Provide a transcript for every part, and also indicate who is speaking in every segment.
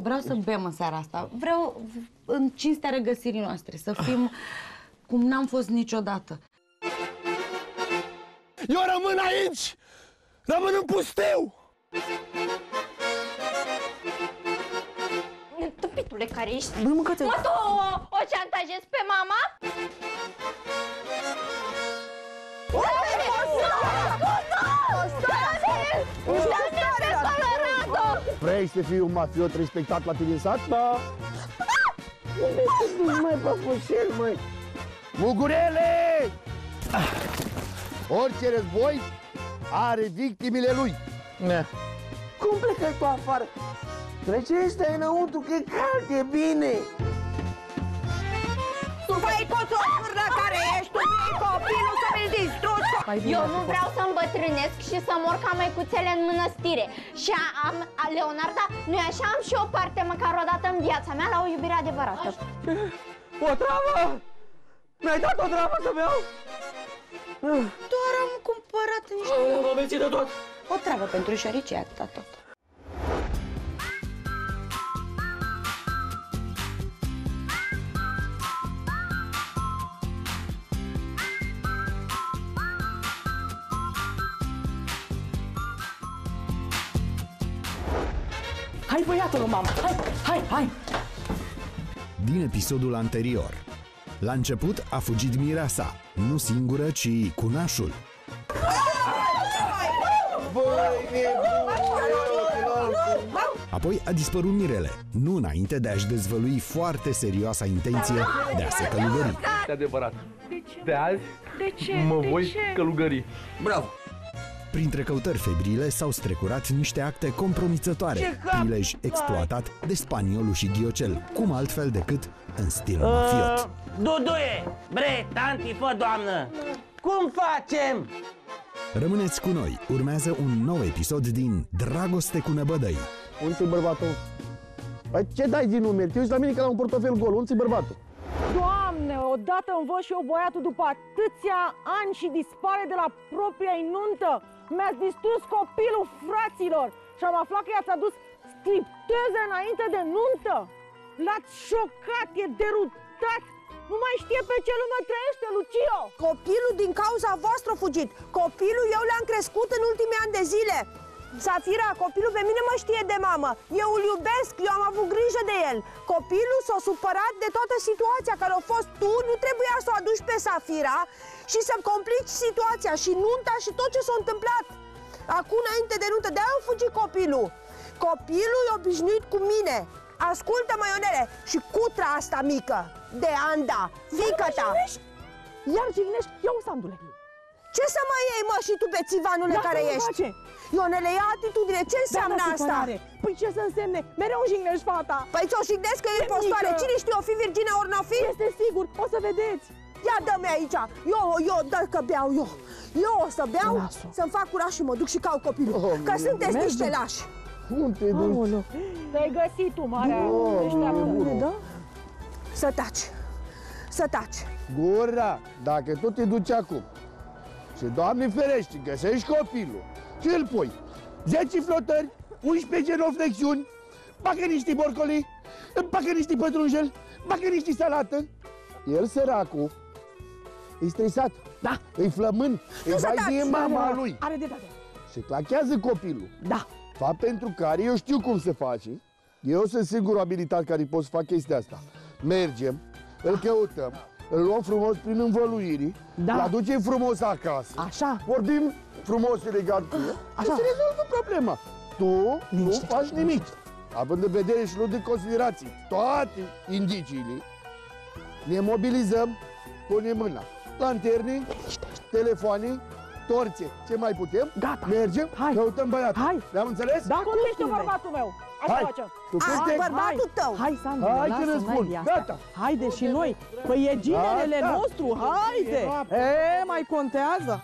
Speaker 1: vreau să bem în seara asta. Vreau în cinstea regăsirii noastre, să fim cum n-am fost niciodată.
Speaker 2: Eu rămân aici! Rămân în pustiu!
Speaker 3: Tupitule care ești?
Speaker 4: Băi, mâncați-o!
Speaker 3: Mă, tu o șantajezi pe mama?
Speaker 2: Vrei să fii un mafiot respectat la tine în sat? Da! Nu mai păpușel, măi! Mugurele! Orice război are victimele lui.
Speaker 4: Cum plecai tu afară? Trece ăsta înăuntru, că e cald, e bine!
Speaker 5: Tu vai tot o fârnă care ești, tu vrei copilul să mi-l distrugi!
Speaker 3: Eu nu vreau să îmbătrânesc și să mor ca măicuțele în mănăstire. Și Leonarda, nu-i așa? Am și o parte măcar o dată în viața mea la o iubire adevărată.
Speaker 4: O travă! Mi-ai dat o travă să beau?
Speaker 1: Doar am cumpărat niște...
Speaker 4: M-am mențit de tot!
Speaker 1: O travă pentru șoricii, atâta tot.
Speaker 4: Hai, băiatul, mamă! Hai!
Speaker 6: Din episodul anterior. La început a fugit mireasa, nu singură, ci cu nașul. Apoi a dispărut Mirele, nu înainte de a-și dezvălui foarte serioasa intenție de a se călugări.
Speaker 7: E adevărat. De azi mă voi călugări.
Speaker 4: Bravo!
Speaker 6: Printre căutări febrile s-au strecurat niște acte compromițătoare, prilej exploatat de spaniolul și ghiocel, cum altfel decât în stil mafiot.
Speaker 4: Duduie! Bre, tanti, fă, doamnă! Cum facem?
Speaker 6: Rămâneți cu noi, urmează un nou episod din Dragoste cu năbădăi.
Speaker 2: Unde-i bărbatul? Păi ce dai din numeri? Te uiți la mine că la un portofel gol. Unde-i bărbatul?
Speaker 8: Doamne, odată îmi văd și eu băiatul după atâția ani și dispare de la propria-i nuntă. Mi-ați distrus copilul, fraților, și am aflat că i-ați adus stripteze înainte de nuntă. L-ați șocat, e derutat. Nu mai știe pe ce lume trăiește, Lucio.
Speaker 5: Copilul din cauza voastră a fugit. Copilul eu l-am crescut în ultimii ani de zile. Safira, copilul pe mine mă știe de mamă. Eu îl iubesc, eu am avut grijă de el. Copilul s-a supărat de toată situația care a fost. Tu nu trebuia să o aduci pe Safira și să-mi complici situația și nunta și tot ce s-a întâmplat. Acum, înainte de nuntă, de-aia a fugit copilul. Copilul e obișnuit cu mine. Ascultă-mă, Ionele, și cutra asta mică de Anda, fiica ta.
Speaker 8: Iar jignești, iau sandule.
Speaker 5: Ce să mai iei, mă, și tu pe țivanule care ești? Ionele, ia atitudine, ce înseamnă asta?
Speaker 8: Păi ce să însemne? Mereu jignești fata.
Speaker 5: Păi ți-o jignesc că e impostoare, cine știe, o fi virgină ori n-o fi?
Speaker 8: Este sigur, o să vedeți.
Speaker 5: Ia dă-mi aici, eu, dă că beau eu. Eu o să beau, să-mi fac curaj și mă duc și caut copilul, că sunteți niște lași.
Speaker 2: Unde te duci?
Speaker 8: Te-ai găsit tu, marea deșteaptă.
Speaker 5: Să taci, să taci.
Speaker 2: Gura, dacă tot te duci acum și, Doamne ferește, găsești copilul și îl pui 10 flotări, 11 genoflexiuni, bagă niște borcoli, bagă niște pătrunjel, bagă niște salată. El, săracul, e stresat,
Speaker 8: da,
Speaker 2: e flămând, e vai de mama lui.
Speaker 8: Are dreptate.
Speaker 2: Se clachează copilul.
Speaker 8: Da.
Speaker 2: Fapt pentru care eu știu cum se face. Eu sunt singurul abilitat care pot să fac chestia asta. Mergem, îl căutăm, îl luăm frumos prin învăluiri, îl aducem frumos acasă.
Speaker 8: Așa.
Speaker 2: Vorbim frumos, elegant cu el și se rezolvă problema. Tu nu faci nimic. Având în vedere și luând în considerație toate indiciile, ne mobilizăm, punem mâna. Lanterne, telefoane, torțe, ce mai putem?
Speaker 8: Gata.
Speaker 2: Mergem, căutăm băiatul.
Speaker 8: Hai.
Speaker 2: Le-am înțeles?
Speaker 8: Da, cum ești bărbatul meu? Așa facem.
Speaker 5: Bărbatul tău.
Speaker 8: Hai, Sandu,
Speaker 2: hai că
Speaker 8: lasă,
Speaker 2: răspund. Gata.
Speaker 8: Haide și noi. Păi e ginele nostru, haide. Mai contează.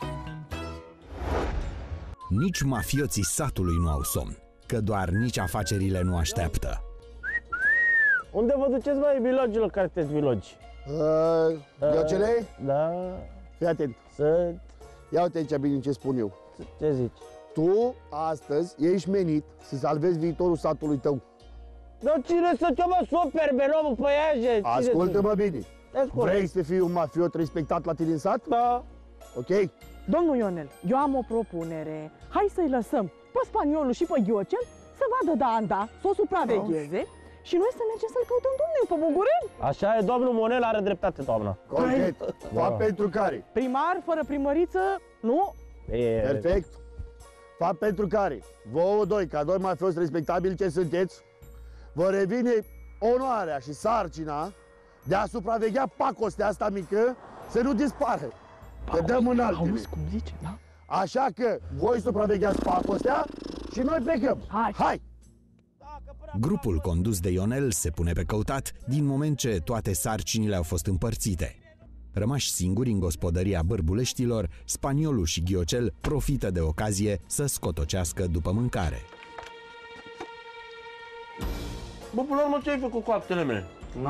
Speaker 6: Nici mafioții satului nu au somn, că doar nici afacerile nu așteaptă.
Speaker 4: Unde vă duceți, mai bilogilor, care sunteți bilogi?
Speaker 2: Ghiocele?
Speaker 4: Da.
Speaker 2: Fii atent. Ia uite aici bine ce spun eu.
Speaker 4: Ce zici?
Speaker 2: Tu, astăzi, ești menit să salvezi viitorul satului tău.
Speaker 4: Dar cine să te mă super, mă, păiaje?
Speaker 2: Ascultă-mă bine. Vrei să fii un mafiot respectat la tine în sat?
Speaker 4: Da.
Speaker 2: Ok?
Speaker 8: Domnul Ionel, eu am o propunere. Hai să-i lăsăm pe spaniolul și pe Ghiocel să vadă Danda, să o supravegheze și noi să mergem să-l căutăm, domnule, pe Bugurel.
Speaker 4: Așa e, domnul Monel are dreptate, doamna.
Speaker 2: Corect. Fapt pentru care?
Speaker 8: Primar, fără primăriță, nu?
Speaker 2: Perfect. Fapt pentru care vouă doi, ca doi mafioși respectabili ce sunteți, vă revine onoarea și sarcina de a supraveghea pacostea asta mică să nu dispară. Că dăm în altele.
Speaker 8: Auzi cum zice, da?
Speaker 2: Așa că voi supravegheați pacostea și noi plecăm. Hai!
Speaker 6: Grupul condus de Ionel se pune pe căutat din moment ce toate sarcinile au fost împărțite. Rămași singuri în gospodăria Bărbuleștilor, spaniolul și Ghiocel profită de ocazie să scotocească după mâncare.
Speaker 4: Bă, până la urmă, ce ai făcut cu actele mele?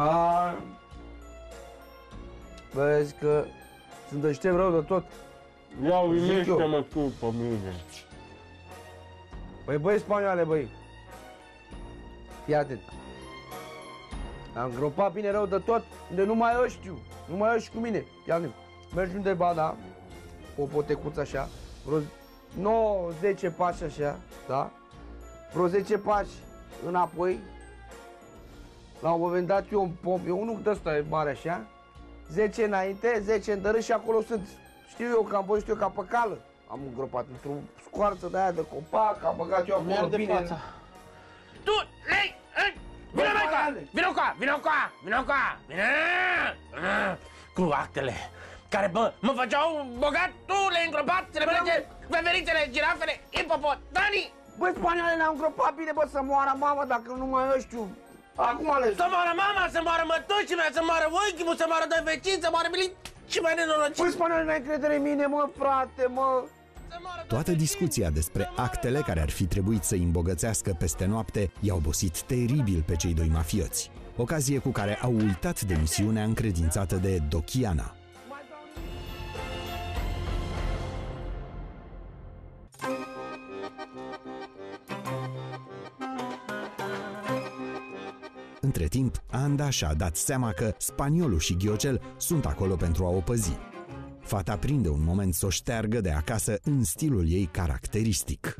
Speaker 9: Vezi că sunt deștept rău de tot.
Speaker 4: Ia uimește-mă tu pe mine.
Speaker 9: Păi băi, spanioale, băi. Fii atent. Am îngropat bine rău de tot, unde numai eu știu. Numai eu și cu mine. Fii atent. Mergi undeva, da? O potecuță așa. Vreo 9-10 pași așa, da? Vreo 10 pași înapoi. La un moment dat eu un pom, eu unul de ăsta e mare așa. 10 înainte, 10 în dărât și acolo sunt. Știu eu că am văzut eu ca pe cală. Am îngropat într-o scoarță de aia de copac, am băgat eu acolo bine.
Speaker 4: Fața. Tu, lei, vină mai ca, vină coa, vină coa, vină coa, vină! Cu actele care, bă, mă făceau bogat, tu le-ai îngropat, să le mănânce veverițele, girafele, ipopotamii!
Speaker 9: Băi, spaniole, ne-am îngropat bine, bă, să moară mama, dacă nu mai eu știu. Acum ales.
Speaker 4: Să moară mama, să moară mătușii mea, să moară ochiul, să moară doi vecini, să moară și mai nenorocit.
Speaker 9: Băi, spaniole, n-ai încredere în mine, mă, frate, mă.
Speaker 6: Toată discuția despre actele care ar fi trebuit să îi îmbogățească peste noapte i-a obosit teribil pe cei doi mafioți. Ocazie cu care au uitat de misiunea încredințată de Dochiana. Între timp, Anda și-a dat seama că spaniolul și Ghiocel sunt acolo pentru a o păzi. Fata prinde un moment să o șteargă de acasă în stilul ei caracteristic.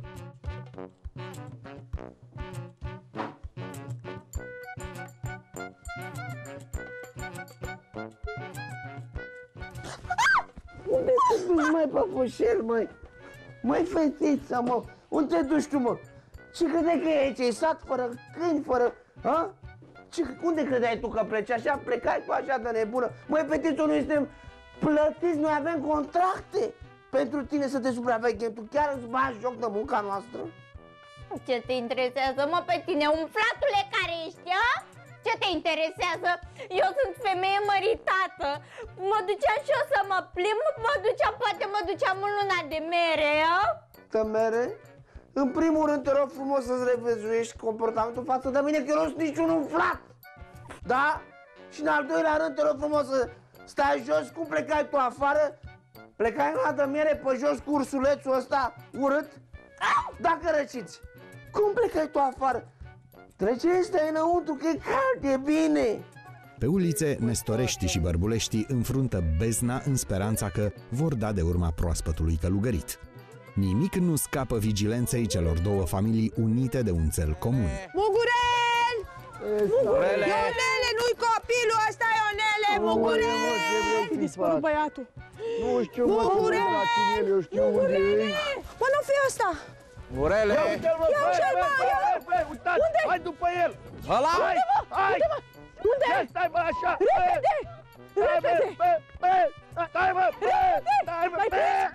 Speaker 4: Unde te duci, măi, păpușel, măi? Măi, fetița, mă, unde te duci tu, mă? Ce credeai că e aici? E sat fără câini, fără... Ha? Unde credeai tu că pleci așa? Plecai tu așa de nebună? Măi, fetițo, noi suntem plătiți, noi avem contracte pentru tine să te supraveghem. Tu chiar îți bagi joc de munca noastră?
Speaker 3: Ce te interesează, mă, pe tine, umflatule care ești, a? Ce te interesează? Eu sunt femeie măritată. Mă duceam și eu să mă plimb, poate mă duceam în luna de mere, a?
Speaker 4: De mere? În primul rând te rog frumos să-ți revizuiești comportamentul față de mine, că eu nu sunt niciun umflat. Da? Și în al doilea rând te rog frumos să stai jos, cum plecai tu afară? Plecai în luna de miere pe jos cu ursulețul ăsta urât? Dacă răciți. Cum plecai tu afară? Trece ăsta înăuntru, că e cald, e bine.
Speaker 6: Pe ulițe, Nestorești și Bărbulești înfruntă bezna în speranța că vor da de urma proaspătului călugărit. Nimic nu scapă vigilenței celor două familii unite de un țel comun.
Speaker 5: Mugurel!
Speaker 9: Mugurele!
Speaker 5: Ionele, nu-i copilul ăsta, Ionele! Mugurel!
Speaker 8: E dispărut băiatul.
Speaker 2: Nu știu, mă, la cine eu știu unde e.
Speaker 5: Mă, nu fi ăsta!
Speaker 9: Murele!
Speaker 2: Ia uite-l, mă, uitați, hai după el!
Speaker 9: Ăla!
Speaker 2: Hai!
Speaker 8: Unde?
Speaker 2: Stai, mă, așa!
Speaker 8: Repede! Repede!
Speaker 2: Stai, mă! Stai, mă!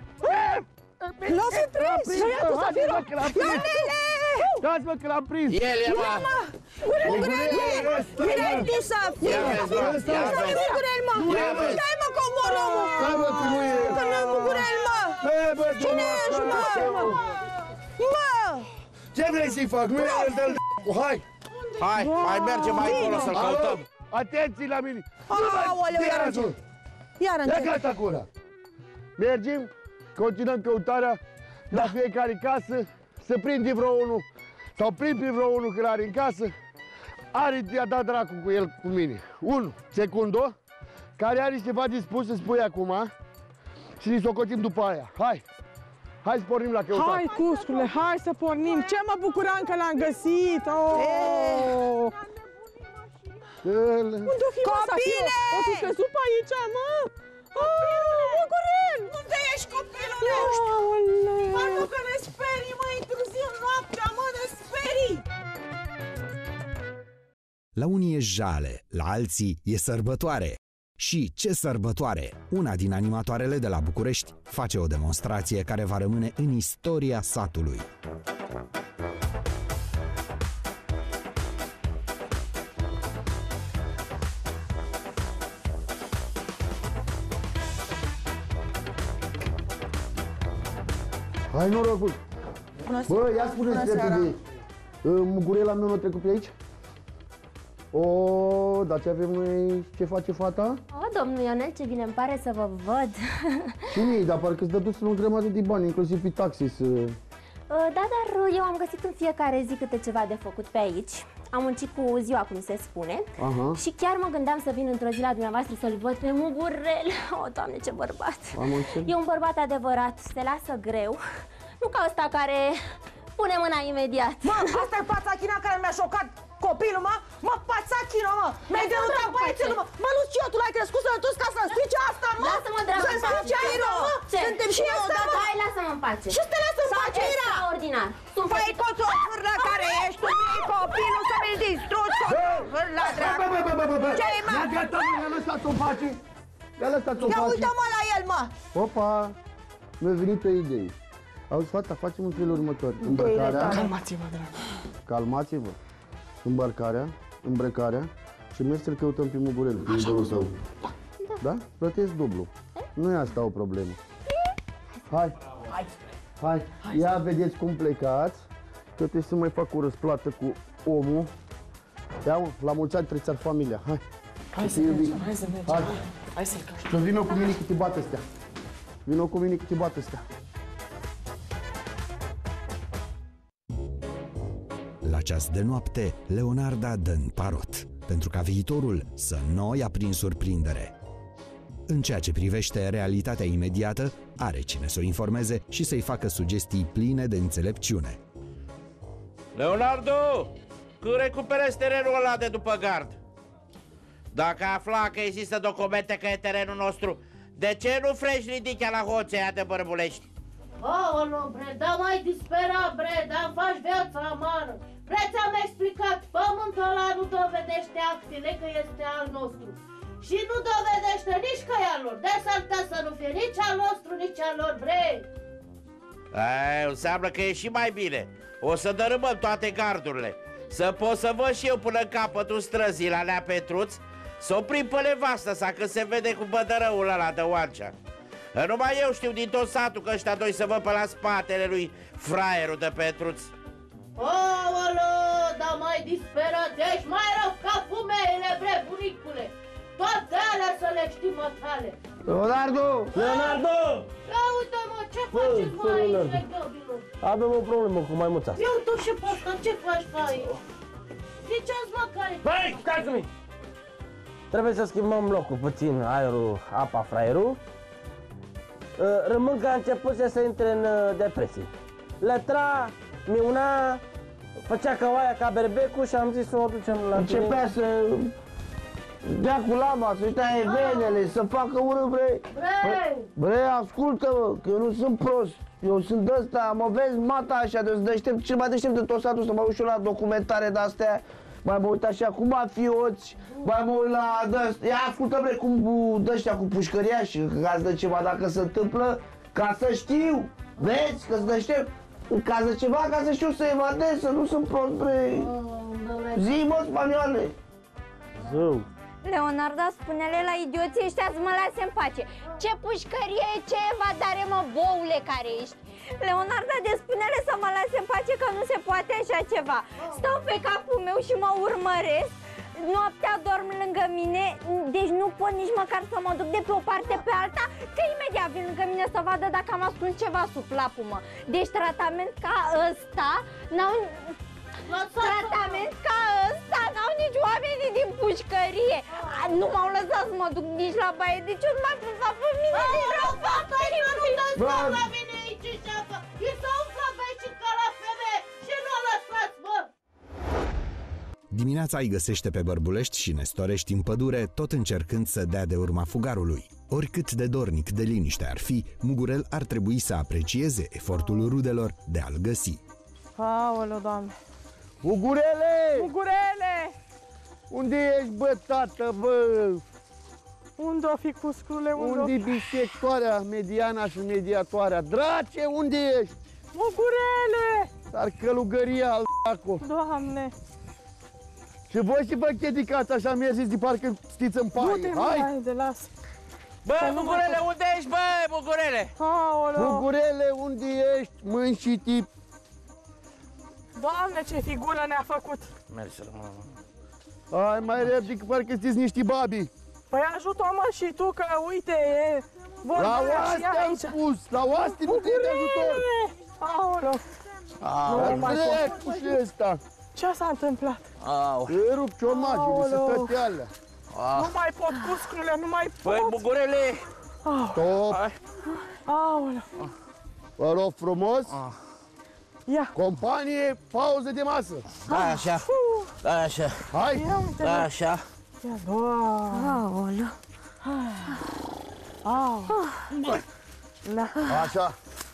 Speaker 5: L-a fi prins!
Speaker 2: Ionele! Dați-mă că l-am prins!
Speaker 9: El e, mă!
Speaker 5: Mugurel! Vine tu să fii! Mugurel, mă! Stai, mă, că omor omul!
Speaker 2: Stai, mă, că nu e!
Speaker 5: Că nu e Mugurel, mă! Cine ești, mă? Mă!
Speaker 2: Ce vrei să-i fac? Nu e el de-l Hai!
Speaker 9: Hai, mai mergem mai încolo să-l căutăm.
Speaker 2: Atenție la mine!
Speaker 5: Aoleu, iar încet! Iar încet!
Speaker 2: Plecați acolo! Mergem, continuăm căutarea la fiecare casă, să prinde vreo unul sau prind pe vreo unul că l-are în casă. Are i-a dat dracu cu el, cu mine. 1. Secundo, care are ceva de spus să spui acum și ne socotim după aia. Hai! Hai să pornim la căutare.
Speaker 8: Hai, cuscule, hai să pornim. Ce mă bucuram că l-am găsit. Oh! Unde-o fi, mă, Safiro? O fi căzut pe aici, mă? Bucurel!
Speaker 5: Unde ești, copilul nostru?
Speaker 8: Aoleu!
Speaker 5: Mă, că ne sperii, mă, intruziv noaptea, mă, ne sperii!
Speaker 6: La unii e jale, la alții e sărbătoare. Și ce sărbătoare! Una din animatoarele de la București face o demonstrație care va rămâne în istoria satului.
Speaker 2: Hai, norocul! Bă, ia spuneți repede, Mugurela meu a trecut pe aici? O, dar ce avem noi? Ce face fata?
Speaker 3: O, domnul Ionel, ce bine îmi pare să vă văd.
Speaker 2: Cine-i? Dar parcă îți dă dus în o grămadă de bani, inclusiv pe taxi să...
Speaker 3: Da, dar eu am găsit în fiecare zi câte ceva de făcut pe aici. Am muncit cu ziua, cum se spune. Și chiar mă gândeam să vin într-o zi la dumneavoastră să-l văd pe Mugurel. O, Doamne, ce bărbat! E un bărbat adevărat, se lasă greu. Nu ca ăsta care pune mâna imediat.
Speaker 5: Mă, asta e Pațachina care mi-a șocat copilul, mă? Mă, Pațachina, mă! Mi-ai derutat băiețelul, mă! Mă, Lucio, tu l-ai crescut sănătos ca să-mi strici asta, mă!
Speaker 3: Lasă-mă, dragă!
Speaker 5: Să-mi strici Airo, mă! Suntem și eu,
Speaker 3: da, hai, lasă-mă în pace!
Speaker 5: Ce să te lasă în pace, Ira?
Speaker 3: Extraordinar!
Speaker 5: Păi, toți o fârlă care ești tu, copilul, să mi-l distrugi, fârlă, dragă! Ce-i, mă?
Speaker 2: Ia lăsați-o în pace! Ia lăsați-o în pace!
Speaker 5: Ia uită-mă la el, mă!
Speaker 2: Opa! Mi-a venit o idee. Auzi, fata, facem în felul următor. Îmbrăcarea...
Speaker 8: Calmați-vă, dragă!
Speaker 2: Calmați-vă! Îmbrăcarea și mergi să-l căutăm pe Mugurel, pe idolul său. Da? Plătesc dublu. Nu e asta o problemă. Hai! Ia vedeți cum plecați, că trebuie să mai fac o răsplată cu omul. Ia, mă, la mulți ani treceți familia.
Speaker 8: Hai să mergem, hai să mergem. Hai să-l căutăm.
Speaker 2: Vino cu mine că te bată astea. Vino cu mine că te bată astea.
Speaker 6: La ceas de noapte, Leonarda dă în parot, pentru ca viitorul să nu o ia prin surprindere. În ceea ce privește realitatea imediată, are cine să o informeze și să-i facă sugestii pline de înțelepciune.
Speaker 10: Leonardo, când recuperezi terenul ăla de după gard? Dacă afla că există documente că e terenul nostru, de ce nu frești ridichea la hoțea aia de Bărbulești?
Speaker 11: Aolo, bre, da mai dispera, bre, da faci viața amară. Bre, ți-am explicat, pământul ăla nu dovedește actele că este al nostru. Și nu dovedește nici că e al lor. De s-ar putea să nu fie nici al nostru, nici al lor, bre.
Speaker 10: Înseamnă că e și mai bine. O să dărâmăm toate gardurile. Să pot să văd și eu până în capătul străzii la Nea Petruț, să oprim pe nevastă sa când se vede cu bădărăul ăla de Oancea. Numai eu știu din tot satul că ăștia doi să văd pe la spatele lui fraierul de Petruț.
Speaker 11: Aolo, dar mai disperat, ești mai rău ca fumeile, bre, bunicule. Toate alea să le știi, mătale.
Speaker 9: Leonardo!
Speaker 11: Ia uite-mă, ce faceți, mă, aici, legăbilor?
Speaker 9: Avem o problemă cu maimuța asta.
Speaker 11: Eu tu și pe asta, ce faci pe aici? Ziceați, mă, care...
Speaker 9: Băi, stai-mi! Trebuie să schimbăm locul puțin, aerul, apa, fraierul. Rămân că a început să intre în depresie. Lătra, miuna, făcea căoaia ca berbecul și am zis să o ducem la tine. Începea să dea cu lama, să-și taie venele, să facă urât, bre. Bre, ascultă-mă, că eu nu sunt prost. Eu sunt ăsta, mă vezi, mata așa, de deștept, cel mai deștept de tot satul, să mă uit și eu la documentare de-astea. Mai mă uit așa cu mafioți, mai mă uit la dă-astea. Ia ascultă, bre, cum dă-ăștia cu pușcăriași, ca să ceva dacă se întâmplă, ca să știu, vezi, că să deștept. În caz de ceva, ca să știu să evadez, să nu sunt prost, bre. Zi, mă, spanioale. Zău.
Speaker 3: Leonarda, spune-le la idioții ăștia să mă lase în pace. Ce pușcărie, ce evadare, mă, boule care ești. Leonarda, de spune-le să mă lase în pace că nu se poate așa ceva. Stau pe capul meu și mă urmăresc. Noaptea dorm lângă mine, deci nu pot nici măcar să mă duc de pe o parte pe alta, că imediat vin lângă mine să vadă dacă am ascuns ceva sub lapul, mă. Deci tratament ca ăsta n-au... Tratament ca ăsta n-au nici oamenii din pușcărie. Nu m-au lăsat să mă duc nici la baie, deci eu nu m-am lăsat pe mine.
Speaker 11: La mine aici ceapă. E să umflă becii ca la femeie și nu o lăsați, bă!
Speaker 6: Dimineața îi găsește pe Bărbulești și Nestorești în pădure, tot încercând să dea de urma fugarului. Oricât de dornic de liniște ar fi, Mugurel ar trebui să aprecieze efortul rudelor de a-l găsi.
Speaker 8: Aoleu, Doamne!
Speaker 2: Mugurele!
Speaker 8: Mugurele!
Speaker 2: Unde ești, bă, tată, bă?
Speaker 8: Unde-o fi, cuscule?
Speaker 2: Unde-i bisectoarea, mediana și mediatoarea? Drace, unde ești?
Speaker 8: Mugurele!
Speaker 2: Dar călugăria al d***o.
Speaker 8: Doamne!
Speaker 2: Și voi și vă chedicați așa, mergeți de parcă știți în paie.
Speaker 8: Du-te, hai de las!
Speaker 10: Bă, Mugurele, unde ești, bă, Mugurele?
Speaker 8: Aoleu!
Speaker 2: Mugurele, unde ești? Mâini și tip.
Speaker 8: Doamne, ce figură ne-a făcut!
Speaker 10: Mergi să rămână.
Speaker 2: Hai, mai repede, că parcă știți niște babi.
Speaker 8: Păi ajută-o, mă, și tu, că uite, e...
Speaker 2: La oaste am spus, la oaste nu te de ajutor.
Speaker 8: Aoleu!
Speaker 2: Nu mai pot. Și ăsta.
Speaker 8: Ce s-a întâmplat?
Speaker 2: Îi rup ciomagile, să tăte alea.
Speaker 8: Nu mai pot, cuscule, nu mai pot!
Speaker 10: Băi, Mugurele!
Speaker 2: Stop!
Speaker 8: Aoleu!
Speaker 2: Vă rog frumos!
Speaker 8: Ia!
Speaker 2: Companie, pauză de masă!
Speaker 10: Da, așa! Da, așa!
Speaker 2: Hai!
Speaker 10: Da, așa!
Speaker 8: Ia, Doamne!
Speaker 1: Aoleu!
Speaker 2: Așa!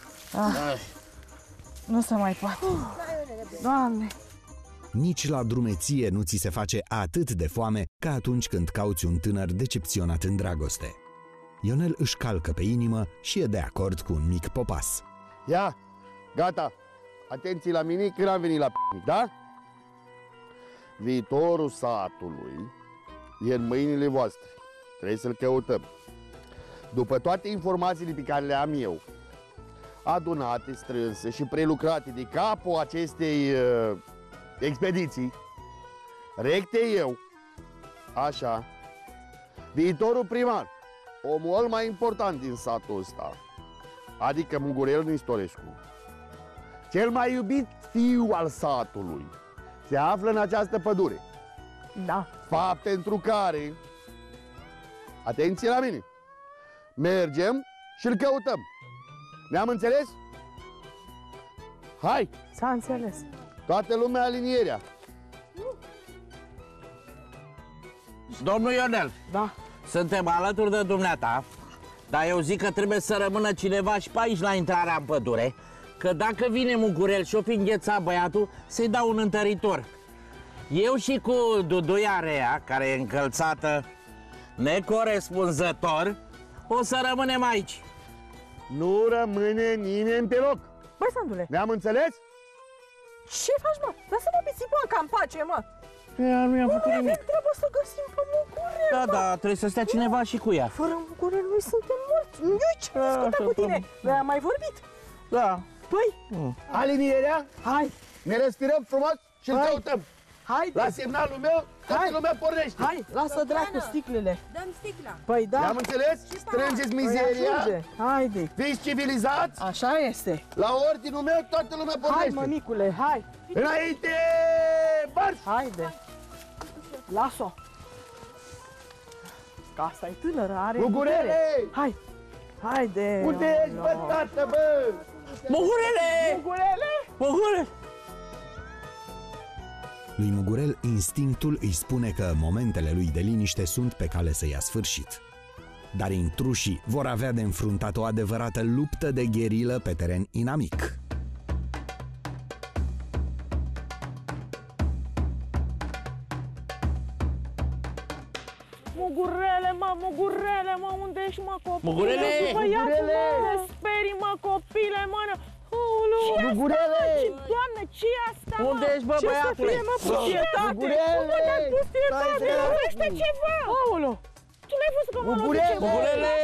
Speaker 8: Nu se mai poate! Doamne!
Speaker 6: Nici la drumeție nu ți se face atât de foame ca atunci când cauți un tânăr decepționat în dragoste. Ionel își calcă pe inimă și e de acord cu un mic popas.
Speaker 2: Ia, gata! Atenție la mine când am venit la picnic, da? Viitorul satului e în mâinile voastre. Trebuie să-l căutăm. După toate informațiile pe care le am eu, adunate, strânse și prelucrate de capul acestei expediții, recte eu, așa, viitorul primar, omul mai important din satul ăsta, adică Mugurel Nestorescu, cel mai iubit fiu al satului, se află în această pădure.
Speaker 8: Da.
Speaker 2: Fapt pentru care, atenție la mine, mergem și îl căutăm. Ne-am înțeles? Hai!
Speaker 8: S-a înțeles.
Speaker 2: Toată lumea alinierea.
Speaker 10: Domnul Ionel,
Speaker 8: da.
Speaker 10: Suntem alături de dumneata, dar eu zic că trebuie să rămână cineva și pe aici la intrarea în pădure, că dacă vine Mugurel și-o fi înghețat băiatul, să-i dau un întăritor. Eu și cu Duduia Rea, care e încălțată necorespunzător, o să rămânem aici.
Speaker 2: Nu rămâne nimeni pe loc.
Speaker 8: Băi, Sandule.
Speaker 2: Ne-am înțeles?
Speaker 8: Ce faci, mă? Lasă-mă pe țipoanca în pace, mă.
Speaker 10: Nu i-am făcut nimic.
Speaker 8: Trebuie să găsim pe Mugurel,
Speaker 10: Da, da, trebuie să stea cineva și cu ea.
Speaker 8: Fără Mugurel noi suntem morți. Eu ce discută cu tine? Noi am mai vorbit.
Speaker 10: Da.
Speaker 8: Păi,
Speaker 2: alinierea?
Speaker 8: Hai.
Speaker 2: Ne respirăm frumos și îl căutăm.
Speaker 8: Hai.
Speaker 2: La semnalul meu, toată lumea pornește.
Speaker 8: Hai, lasă dracu sticlele.
Speaker 5: Dăm sticla.
Speaker 8: Păi da.
Speaker 2: Ne-am înțeles? Strângeți mizeria.
Speaker 8: Haide.
Speaker 2: Fiți civilizați.
Speaker 8: Așa este.
Speaker 2: La ordinul meu, toată lumea pornește.
Speaker 8: Hai, mămicule, hai.
Speaker 2: Înainte, marș!
Speaker 8: Haide. Las-o. Că asta e tânără, are
Speaker 2: Mugurele!
Speaker 8: putere. Hai. Haide.
Speaker 2: Unde ești, bă, tată, bă?
Speaker 10: Mugurele!
Speaker 8: Mugurele!
Speaker 10: Mugurele!
Speaker 6: Lui Mugurel, instinctul îi spune că momentele lui de liniște sunt pe cale să ia sfârșit. Dar intrușii vor avea de înfruntat o adevărată luptă de gherilă pe teren inamic.
Speaker 8: Mugurele, mă, unde ești, mă, copile?
Speaker 10: Mugurele!
Speaker 8: Băiatul, mă, ne sperii, mă, copile, mă,
Speaker 2: Mugurele!
Speaker 8: Doamne, ce-i asta, mă?
Speaker 10: Unde ești, bă, băiatule?
Speaker 8: Ce să fie, mă, pustietate?
Speaker 2: Mugurele!
Speaker 8: Unde te-ai pustietate? Vorbește ceva! Aoleu! Tu n-ai văzut că mă loc ceva?
Speaker 10: Mugurele!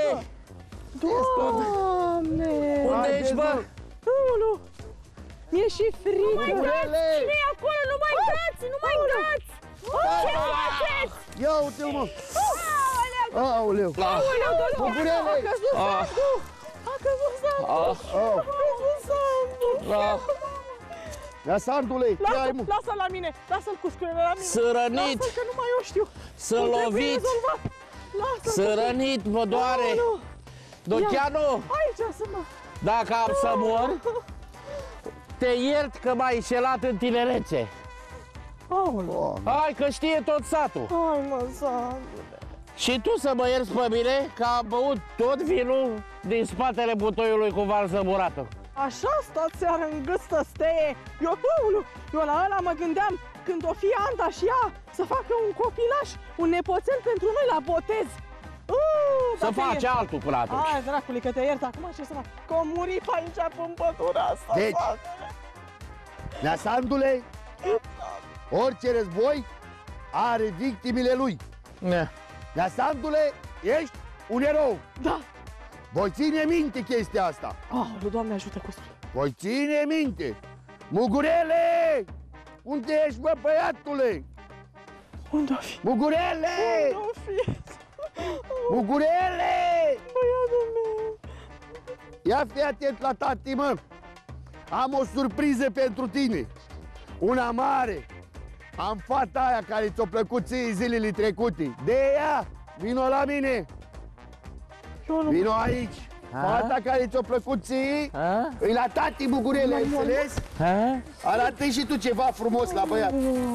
Speaker 8: Doamne!
Speaker 10: Unde ești, bă?
Speaker 8: Aoleu! Mi-e și frică!
Speaker 2: Mugurele!
Speaker 8: Cine-i acolo? Nu mai dați! Nu mai dați! Ce faceți?
Speaker 2: Ia uite-l, mă! Aoleu!
Speaker 8: Aoleu,
Speaker 2: Mugurele!
Speaker 8: a căzut Sandu! A căzut Sandu! A căzut Sandu!
Speaker 2: Ia Sandule, ce ai, mă?
Speaker 8: Lasă-l la mine, lasă-l cu scurele la mine.
Speaker 10: Sărănit.
Speaker 8: Lasă-l că numai eu știu.
Speaker 10: Să lovit. Sărănit, mă doare. Docheanu,
Speaker 8: aici să mă.
Speaker 10: dacă am să mor, te iert că m-ai înșelat în tinerețe. Hai că știe tot satul.
Speaker 8: Hai mă, Sandule.
Speaker 10: Și tu să mă ierți pe mine că am băut tot vinul din spatele butoiului cu varză murată.
Speaker 8: Așa stați seara în gâstă steie. Eu la ăla mă gândeam când o fi Anda și ea să facă un copilaș, un nepoțel pentru noi la botez.
Speaker 10: Să faci altul până atunci.
Speaker 8: Hai, dracului, că te iert acum, ce să fac? Că o muri pe aici în pătura asta.
Speaker 2: Deci, Neasandule, orice război are victimile lui. Neasandule, ești un erou.
Speaker 8: Da.
Speaker 2: Voi ține minte chestia asta.
Speaker 8: Doamne ajută, Costu.
Speaker 2: Voi ține minte. Mugurele! Unde ești, bă, băiatule?
Speaker 8: Unde-o fi?
Speaker 2: Mugurele!
Speaker 8: Unde-o fi?
Speaker 2: Mugurele!
Speaker 8: Băiatul meu!
Speaker 2: Ia fi atent la tati, mă! Am o surpriză pentru tine! Una mare! Am fata aia care ți-o plăcut ție zilele trecute! De ea! Vino la mine! Vino aici! Fata care ți-o plăcut ție, îi la tati, Mugurele, ai înțeles? Arată-i și tu ceva frumos la băiat!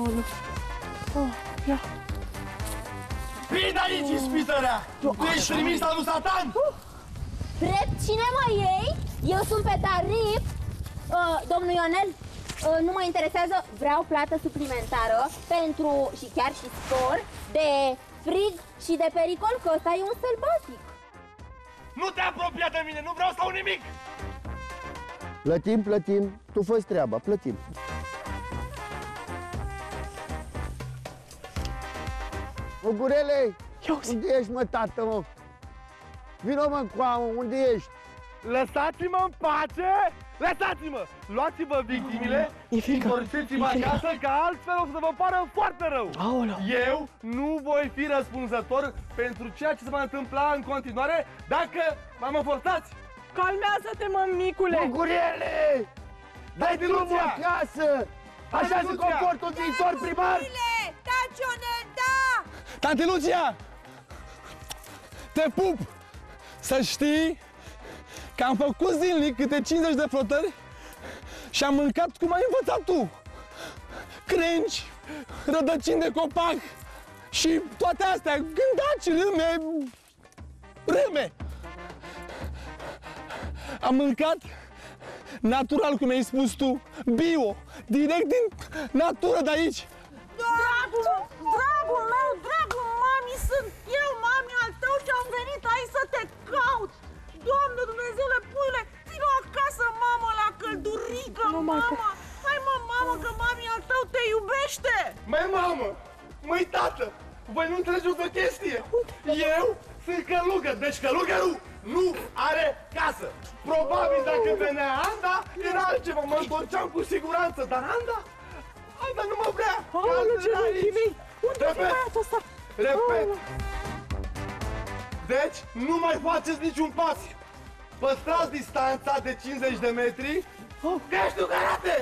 Speaker 8: Ia!
Speaker 12: Vii de aici, ispitărea! Tu ești trimis al lui Satan?
Speaker 3: Drept, cine mă iei? Eu sunt pe tarif. Domnul Ionel, nu mă interesează, vreau plată suplimentară pentru, și chiar și spor, de frig și de pericol, că ăsta e un sălbatic.
Speaker 12: Nu te apropia de mine, nu vreau să au nimic!
Speaker 2: Plătim, tu fă-ți treaba, plătim. Mugurele, unde ești, mă, tată, mă? Vino, mă, coamă, unde ești?
Speaker 12: Lăsați-mă în pace! Lăsați-mă! Luați-vă victimile și întorceți-mă acasă, că altfel o să vă pară foarte rău! Eu nu voi fi răspunzător pentru ceea ce se va întâmpla în continuare dacă mă forțați!
Speaker 8: Calmează-te, mă, micule!
Speaker 2: Mugurele! Dai drumul acasă! Așa se comportă un viitor primar!
Speaker 5: Taci, Ionel, da!
Speaker 12: Tante Lucia! Te pup! Să știi că am făcut zilnic câte 50 de flotări și am mâncat cum ai învățat tu. Crengi, rădăcini de copac și toate astea, gândaci, râme. Am mâncat natural, cum ai spus tu, bio, direct din natură de aici.
Speaker 8: Dragul meu, dragul mami, sunt eu, mami al tău, și am venit aici să te caut. Doamne Dumnezeule, puiule, vino acasă, mamă, la căldurică, mamă. Hai, mă, mamă, că mami al tău te iubește.
Speaker 12: Măi, mamă, măi, tată, voi nu înțelegeți o chestie. Eu sunt călugăr, deci călugărul nu are casă. Probabil dacă venea Anda, era altceva, mă întorceam cu siguranță, dar Anda nu mă vrea. Repet. Deci, nu mai faceți niciun pas. Păstrați distanța de 50 de metri. Că știu karate!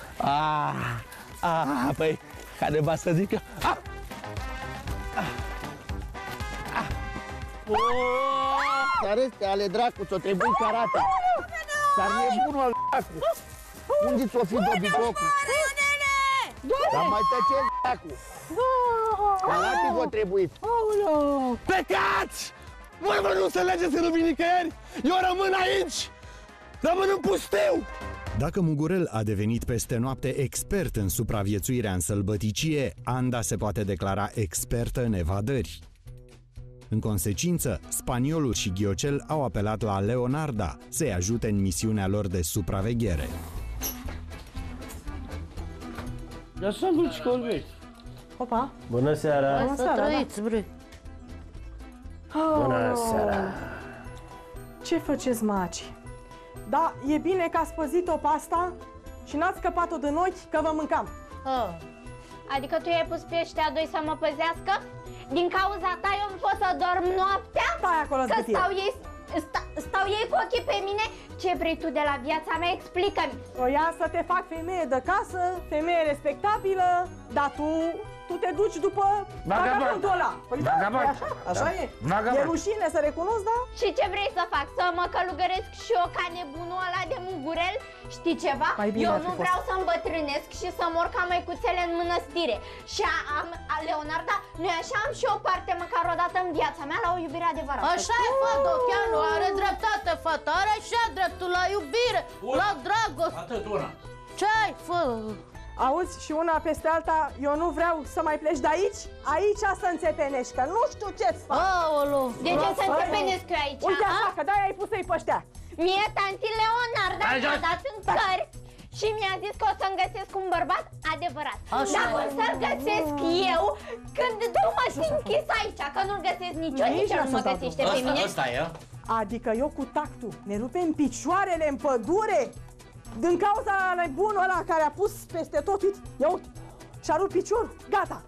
Speaker 10: Păi, care va să zică?
Speaker 2: Dar ăstea ale dracu, ți-o trebuie karate. Dar nebunul al dracu. Unde ți-o fi dobitocul? Dar mai tăceți, dracu. Karate v-o trebuit.
Speaker 12: Plecați! Voi vă nu înțelegeți să nu vin nicăieri? Eu rămân aici! Rămân în pustiu!
Speaker 6: Dacă Mugurel a devenit peste noapte expert în supraviețuirea în sălbăticie, Anda se poate declara expertă în evadări. În consecință, spaniolul și Ghiocel au apelat la Leonarda să-i ajute în misiunea lor de supraveghere.
Speaker 10: Dar să nu ci colbești.
Speaker 8: Opa!
Speaker 13: Bună seara!
Speaker 1: Bună seara, trăiți, bre!
Speaker 13: Bună seara!
Speaker 8: Ce faceți, maci? Da, e bine că ați păzit-o pe asta și n-ați scăpat-o din ochi, că vă mâncam.
Speaker 3: Adică tu i-ai pus pe ăștia doi să mă păzească? Din cauza ta eu nu pot să dorm noaptea?
Speaker 8: Stai acolo,
Speaker 3: că stau ei... Stau ei cu ochii pe mine? Ce vrei tu de la viața mea? Explică-mi.
Speaker 5: Voia să te fac femeie de casă, femeie respectabilă, dar tu te duci după vagabondul ăla. Păi da, așa e. E rușine să recunosc, da?
Speaker 3: Și ce vrei să fac? Să mă călugăresc și eu ca nebunul ăla de mugurel? Știi ceva? Eu nu vreau să îmbătrânesc și să mor ca măicuțele în mănăstire. Și Leonarda, nu-i așa? Am și o parte măcar o dată în viața mea la o iubire adevărată.
Speaker 11: Așa e, Fadocheanu, are dreptate fata, are așa dreptul la iubire, la dragoste.
Speaker 10: Atât una.
Speaker 11: Ce-ai, fă?
Speaker 5: Auzi, și una peste alta, eu nu vreau să mai pleci de aici, aici să înțepenești, că nu știu ce-ți fac.
Speaker 11: Aolo!
Speaker 3: De ce să înțepenesc eu aici?
Speaker 5: Uite așa, că de-aia ai pus-i pe ăștia.
Speaker 3: Mie tanti Leonarda mi-a dat în cări și mi-a zis că o să-mi găsesc un bărbat adevărat. Dar cum să-l găsesc eu când tu mă simt închis aici, că nu-l găsesc nici eu, nici el nu mă găsește pe mine?
Speaker 10: Ăsta e?
Speaker 5: Adică eu cu tactul ne rupem picioarele în pădure din cauza nebunul ăla care a pus peste tot, uite, ia uite, și-a rupt piciorul, gata.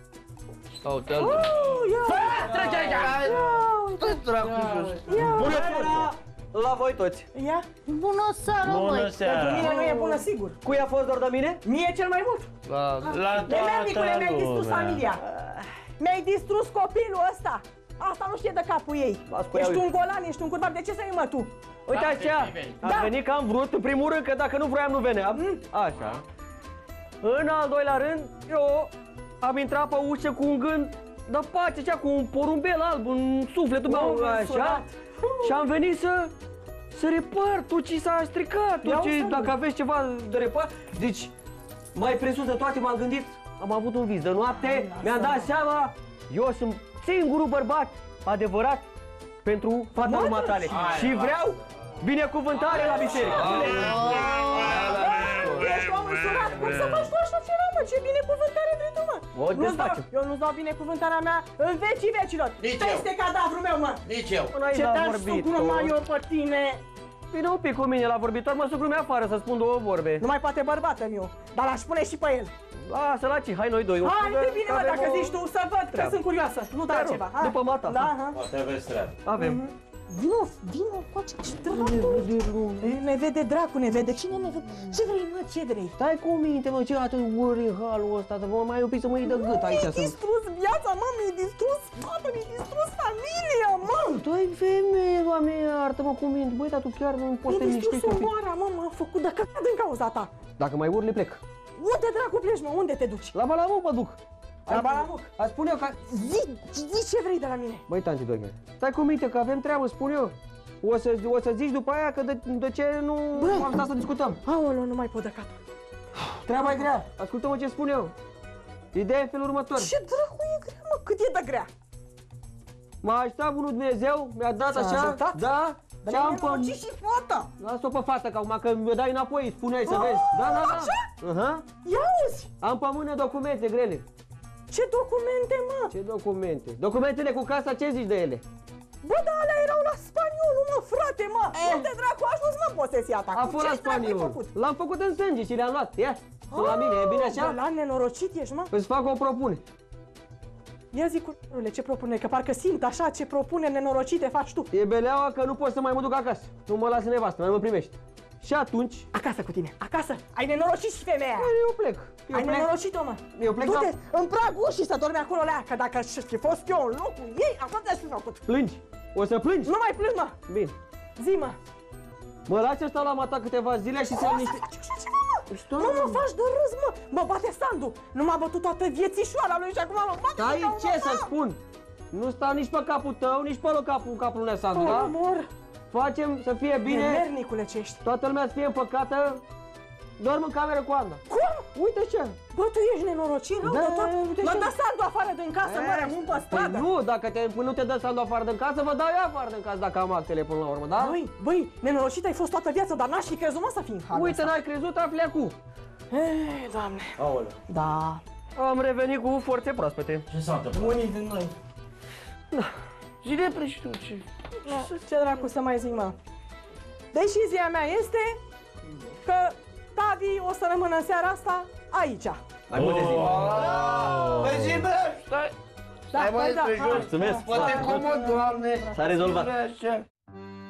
Speaker 9: Trece aici! Bună seara la voi toți!
Speaker 5: Ia!
Speaker 11: Bună seara, măi!
Speaker 5: Pentru mine nu e bună, sigur.
Speaker 9: Cui a fost doar de mine?
Speaker 5: Mie cel mai mult.
Speaker 10: La
Speaker 5: Nemernicule, mi-ai distrus familia. Mi-ai distrus copilul ăsta. Asta nu știe de capul ei. Ești un golan, ești un curvar, de ce să iei, mă, tu?
Speaker 9: Uite așa, am venit că am vrut, în primul rând, că dacă nu vroiam nu veneam. Așa. În al doilea rând, eu am intrat pe ușă cu un gând de pace, așa, cu un porumbel alb în sufletul meu, așa. Și am venit să repar tot ce s-a stricat, tot ce, dacă aveți ceva de repar. Deci, mai presus de toate m-am gândit, am avut un vis de noapte, mi-am dat seama, eu sunt singurul bărbat adevărat pentru fata următoare. Și vreau binecuvântare la biserică.
Speaker 5: Ești om însurat, cum să faci tu așa ceva, mă? Ce binecuvântare vrei tu, mă? Eu nu-ți dau binecuvântarea mea în vecii vecilor. Peste cadavrul meu, mă.
Speaker 10: Nici eu.
Speaker 5: Ce te-aș sugruma eu pe tine?
Speaker 9: Vine un pic cu mine la vorbitor, mă sugrume afară să spun două vorbe.
Speaker 5: Nu mai poate bărbatul meu, dar l-aș pune și pe el.
Speaker 9: Lasă la ce, hai noi doi.
Speaker 5: Hai, de bine, mă, dacă zici tu, să văd că sunt curioasă. Nu da ceva.
Speaker 9: După mata.
Speaker 5: Da,
Speaker 10: poate aveți treabă.
Speaker 9: Avem.
Speaker 5: Vino, coace, ce dracu. Ne vede dracu, ne vede. Cine ne vede? Ce vrei, mă, ce vrei?
Speaker 9: Stai cu minte, mă, ce atât ori în halul ăsta, să mă mai iubi să mă iei de gât aici.
Speaker 5: Mi-ai distrus viața, mă, mi-ai distrus fata, mi-ai distrus familia, mă.
Speaker 9: Tu ai femeie, Doamne, iartă-mă cu minte. Băi, dar tu chiar nu poți să te liniștești un pic.
Speaker 5: Mi-ai distrus omoara, mă, m-am făcut de căcat din cauza ta.
Speaker 9: Dacă mai urli, plec.
Speaker 5: Unde dracu pleci, mă? Unde te duci?
Speaker 9: La Balamuc mă duc.
Speaker 5: La Balamuc?
Speaker 9: Aș spune eu că...
Speaker 5: Zi ce vrei de la mine.
Speaker 9: Băi, tanti Doghe, stai cu minte că avem treabă, spun eu. O să zici după aia că de ce nu am stat să discutăm.
Speaker 5: Aoleu, nu mai pot de cap.
Speaker 9: Treaba e grea, ascultă-mă ce spun eu. Ideea e în felul următor.
Speaker 5: Ce dracu e grea, mă? Cât e de grea?
Speaker 9: M-a ajutat bunul Dumnezeu, mi-a dat așa,
Speaker 5: ajutat?
Speaker 9: da,
Speaker 5: ce am pe... și fata.
Speaker 9: Lasă-o pe fată, că acum că mi-o dai înapoi, spuneai să vezi. Da.
Speaker 5: Așa? Ia uzi!
Speaker 9: Am pe mână documente grele.
Speaker 5: Ce documente, mă?
Speaker 9: Ce documente? Documentele cu casa, ce zici de ele?
Speaker 5: Bă, dar alea erau la spaniolul, mă, frate, mă! Unde dracu a ajuns, mă, posesia ta?
Speaker 9: A fost la spaniol. L-am făcut în sânge și le-am luat, ia. Sunt la mine, e bine așa?
Speaker 5: Bă, la nenorocit ești, mă?
Speaker 9: Îți fac o propunere.
Speaker 5: Ia zi, curule, ce propune? Că parcă simt așa ce propuneri nenorocite faci tu.
Speaker 9: E beleaua că nu pot să mai mă duc acasă. Nu mă lasă nevastă, mai mă primești. Și atunci...
Speaker 5: Acasă cu tine, acasă! Ai nenorocit și femeia!
Speaker 9: Eu plec.
Speaker 5: Ai nenorocit-o, mă!
Speaker 9: Eu plec.
Speaker 5: Du-te în pragul ușii să dormi acolo la ea, că dacă fi fost eu în locul ei, așa te-aș fi făcut.
Speaker 9: Plângi? O să plângi?
Speaker 5: Nu mai plâng, mă!
Speaker 9: Bine.
Speaker 5: Zi, mă!
Speaker 9: Mă lași să stau la mata câteva zile și să niște...
Speaker 5: Nu mă faci de râs, mă! Mă bate Sandu! Nu m-a bătut toată viețișoara lui și acum mă bate.
Speaker 9: Stai, ce să spun? Nu stau nici pe capul tău, nici pe capul lui Sandu, da?
Speaker 5: Mor!
Speaker 9: Facem să fie bine.
Speaker 5: Nemernicule ce ești.
Speaker 9: Toată lumea să fie împăcată. Dorm în cameră cu Ana.
Speaker 5: Cum?
Speaker 9: Uite ce.
Speaker 5: Bă, tu ești nenorocit, rău de tot. Mă dă Sandu afară din casă, mă rămân pe stradă.
Speaker 9: Păi nu, dacă nu te dă Sandu afară din casă, vă dau eu afară din casă dacă am actele până la urmă, da?
Speaker 5: Băi, nenorocit ai fost toată viața, dar n-aș fi crezut, mă, să fii în halul
Speaker 9: Uite, n-ai crezut, afli acum.
Speaker 5: Doamne.
Speaker 10: Aoleu.
Speaker 5: Da.
Speaker 9: Am revenit cu forțe proaspete.
Speaker 10: Ce s-a întâmplat?
Speaker 5: Unii din noi.
Speaker 9: Da. Și de pleci tu, ce?
Speaker 5: Ce dracu să mai zic, mă? Decizia mea este că Tavi o să rămână în seara asta aici.
Speaker 9: Hai, bune zi.
Speaker 4: Păi zi, bă! Stai! Stai, mă, despre jos.
Speaker 9: Mulțumesc.
Speaker 4: Poate comod, Doamne.
Speaker 9: S-a rezolvat.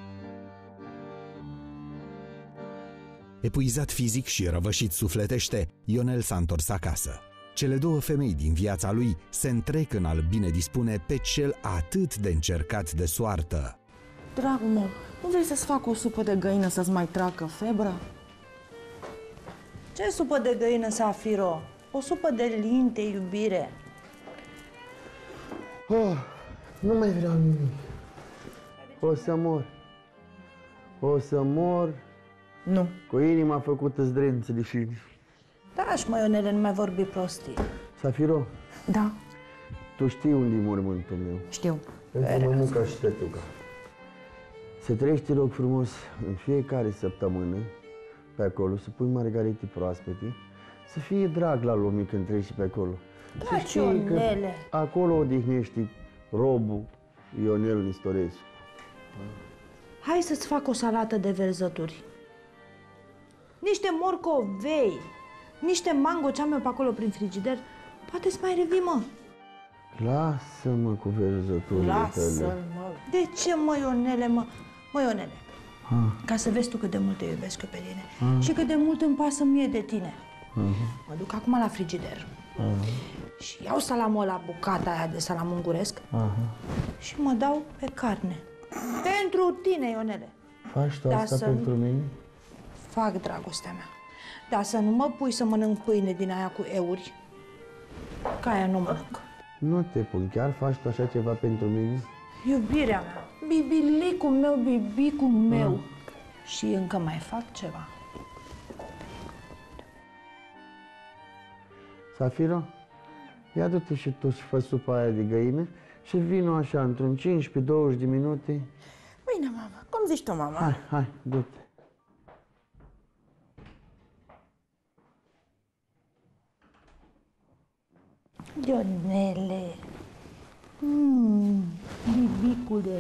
Speaker 6: Epuizat fizic și răvășit sufletește, Ionel s-a întors acasă. Cele două femei din viața lui se întrec în a-l bine dispune pe cel atât de încercat de soartă.
Speaker 8: Dragul meu, nu vrei să-ți fac o supă de găină să-ți mai treacă febra?
Speaker 5: Ce supă de găină, Safiro? O supă de linte, iubire.
Speaker 4: Oh, nu mai vreau nimic. O să mor. O să mor.
Speaker 5: Nu.
Speaker 4: Cu inima făcută zdrență de fine.
Speaker 5: Da, și Ionele, nu mai vorbi prostii.
Speaker 4: Safiro.
Speaker 5: Da.
Speaker 4: Tu știi unde e mormântul meu.
Speaker 5: Știu.
Speaker 4: Pentru mămuca și tătuca. Să treci, te rog frumos, în fiecare săptămână, pe acolo, să pui margarite proaspete, să fie drag la lume când treci pe acolo.
Speaker 5: Da,
Speaker 4: să știi că acolo odihnești robul Ionel Nistorescu.
Speaker 5: Hai să-ți fac o salată de verzături. Niște morcovei, niște mango ce am eu pe acolo prin frigider. Poate-ți mai revii, mă.
Speaker 4: Lasă-mă cu verzăturile tale.
Speaker 5: Lasă-mă. De ce, mă, Ionele, mă? Mă, Ionele, ca să vezi tu cât de mult te iubesc eu pe tine și cât de mult îmi pasă mie de tine. Mă duc acum la frigider și iau salamul ăla, bucata aia de salam unguresc și mă dau pe carne. Pentru tine, Ionele.
Speaker 4: Faci tu asta pentru mine?
Speaker 5: Fac, dragostea mea. Dar să nu mă pui să mănânc pâine din aia cu euri, că aia nu mănânc.
Speaker 4: Nu te pun, chiar faci tu așa ceva pentru mine?
Speaker 5: Iubirea mea, bibilicul meu, bibicul meu. Și încă mai fac ceva.
Speaker 4: Safiro, ia du-te și tu și fă supa aia de găină și vino așa, într-un 15-20 de minute.
Speaker 5: Bine, mama, cum zici tu, mama?
Speaker 4: Hai, hai, du-te.
Speaker 5: Ionele, bibicule.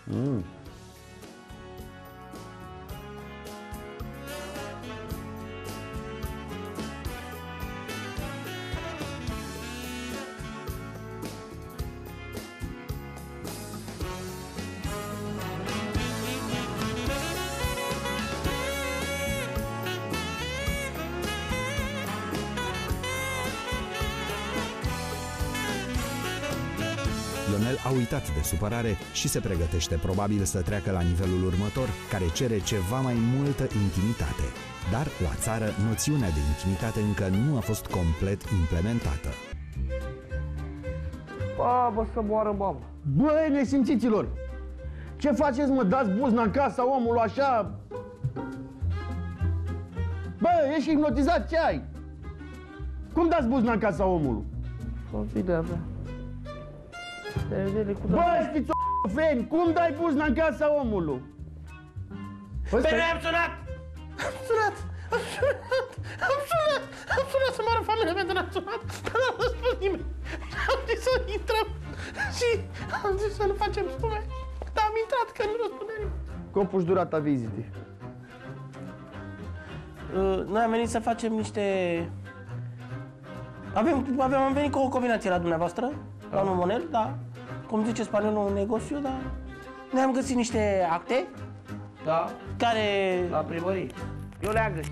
Speaker 6: Ionel a uitat de supărare și se pregătește probabil să treacă la nivelul următor, care cere ceva mai multă intimitate. Dar la țară, noțiunea de intimitate încă nu a fost complet implementată.
Speaker 9: Bă, să moară mama.
Speaker 2: Băi, nesimțiților! Ce faceți, mă? Dați buzna în casa omului așa? Bă, ești hipnotizat, ce ai? Cum dați buzna în casa omului?
Speaker 9: Familia mea.
Speaker 2: Bă, știți o feni, cum dai buzna în casa omului?
Speaker 10: Pe noi am sunat!
Speaker 11: Am sunat să moară familia mea, dar n-am sunat, n-am răspuns nimeni. Am zis să intrăm și am zis să nu facem spume, dar am intrat, că nu răspunde nimeni.
Speaker 2: Cum puși durata vizitei?
Speaker 13: Noi am venit să facem niște... Am venit cu o combinație la dumneavoastră, la un monel, da. Cum zice spaniolul, un negociu, da. Noi am găsit niște acte.
Speaker 9: Da.
Speaker 13: Care...
Speaker 9: La primărie.
Speaker 13: Eu le-am găsit.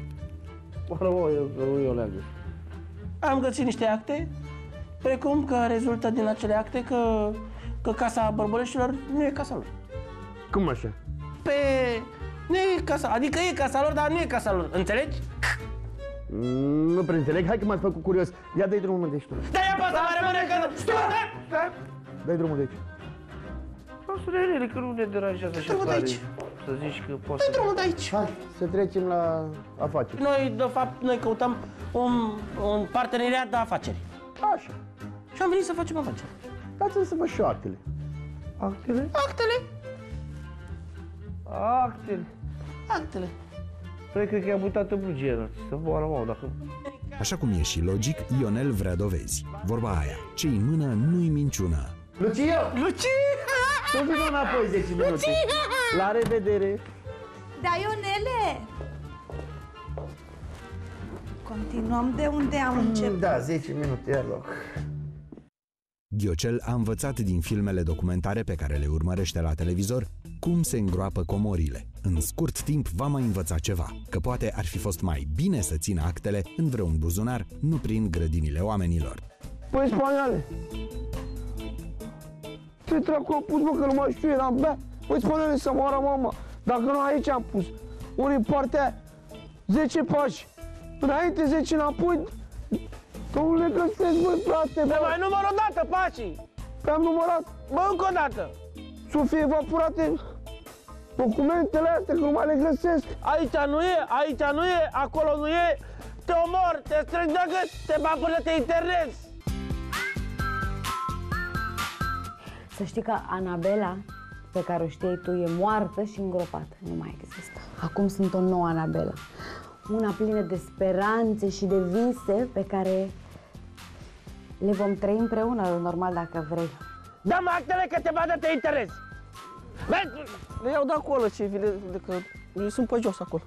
Speaker 9: Eu le-am găsit.
Speaker 13: Am găsit niște acte, precum că rezultă din acele acte că casa Bărboleștilor nu e casa lor.
Speaker 2: Cum așa?
Speaker 13: Nu e casa, adică e casa lor, dar nu e casa lor, înțelegi?
Speaker 2: Nu prea înțeleg, hai că m-ați făcut curios. Ia dai drumul de aici tu.
Speaker 13: Da, ia pe asta, mai rămâne că... Stai!
Speaker 2: Dai drumul de aici.
Speaker 9: Lasă relele, că nu ne deranjează așa tare. Să zici că poți să...
Speaker 13: Dai drumul de aici.
Speaker 2: Hai, să trecem la afaceri.
Speaker 13: Noi, de fapt, noi căutăm un parteneriat de afaceri.
Speaker 2: Așa.
Speaker 13: Și am venit să facem afaceri.
Speaker 2: Dați-mi să văd și actele.
Speaker 9: Actele?
Speaker 13: Actele?
Speaker 9: Actele.
Speaker 13: Actele.
Speaker 9: Păi cred că i-am uitat în bugier, să moară mamă, dacă...
Speaker 6: Așa cum e și logic, Ionel vrea dovezi. Vorba aia, ce-i în mână nu-i minciună.
Speaker 2: Lucia! Tu vino înapoi 10 minute. La revedere!
Speaker 5: Da, Ionele! Continuăm de unde am început.
Speaker 4: Da, 10 minute, ia loc.
Speaker 6: Ghiocel a învățat din filmele documentare pe care le urmărește la televizor cum se îngroapă comorile. În scurt timp va mai învăța ceva, că poate ar fi fost mai bine să țină actele în vreun buzunar, nu prin grădinile oamenilor.
Speaker 4: Păi, spaniale! Ce dracu am pus, mă, că nu mai știu, eram bea? Păi, spaniale, să moară mama! Dacă nu aici am pus, ori în partea 10 pași, înainte 10 înapoi, că nu le găsesc, băi, frate, bă!
Speaker 13: Mai număr o dată pașii!
Speaker 4: Pe-am numărat,
Speaker 13: bă, încă o dată!
Speaker 4: Să fie evaporate documentele astea, că nu mai le găsesc.
Speaker 13: Aici nu e, acolo nu e, te omor, te strâng de gât, te bag până te internezi!
Speaker 1: Să știi că Anabela, pe care o știai tu, e moartă și îngropată. Nu mai există. Acum sunt o nouă Anabela. Una plină de speranțe și de vise pe care le vom trăi împreună, normal, dacă vrei.
Speaker 13: Dă-mă actele că te badă, te interezi!
Speaker 5: Le iau de acolo, ce vile, că eu sunt pe jos acolo.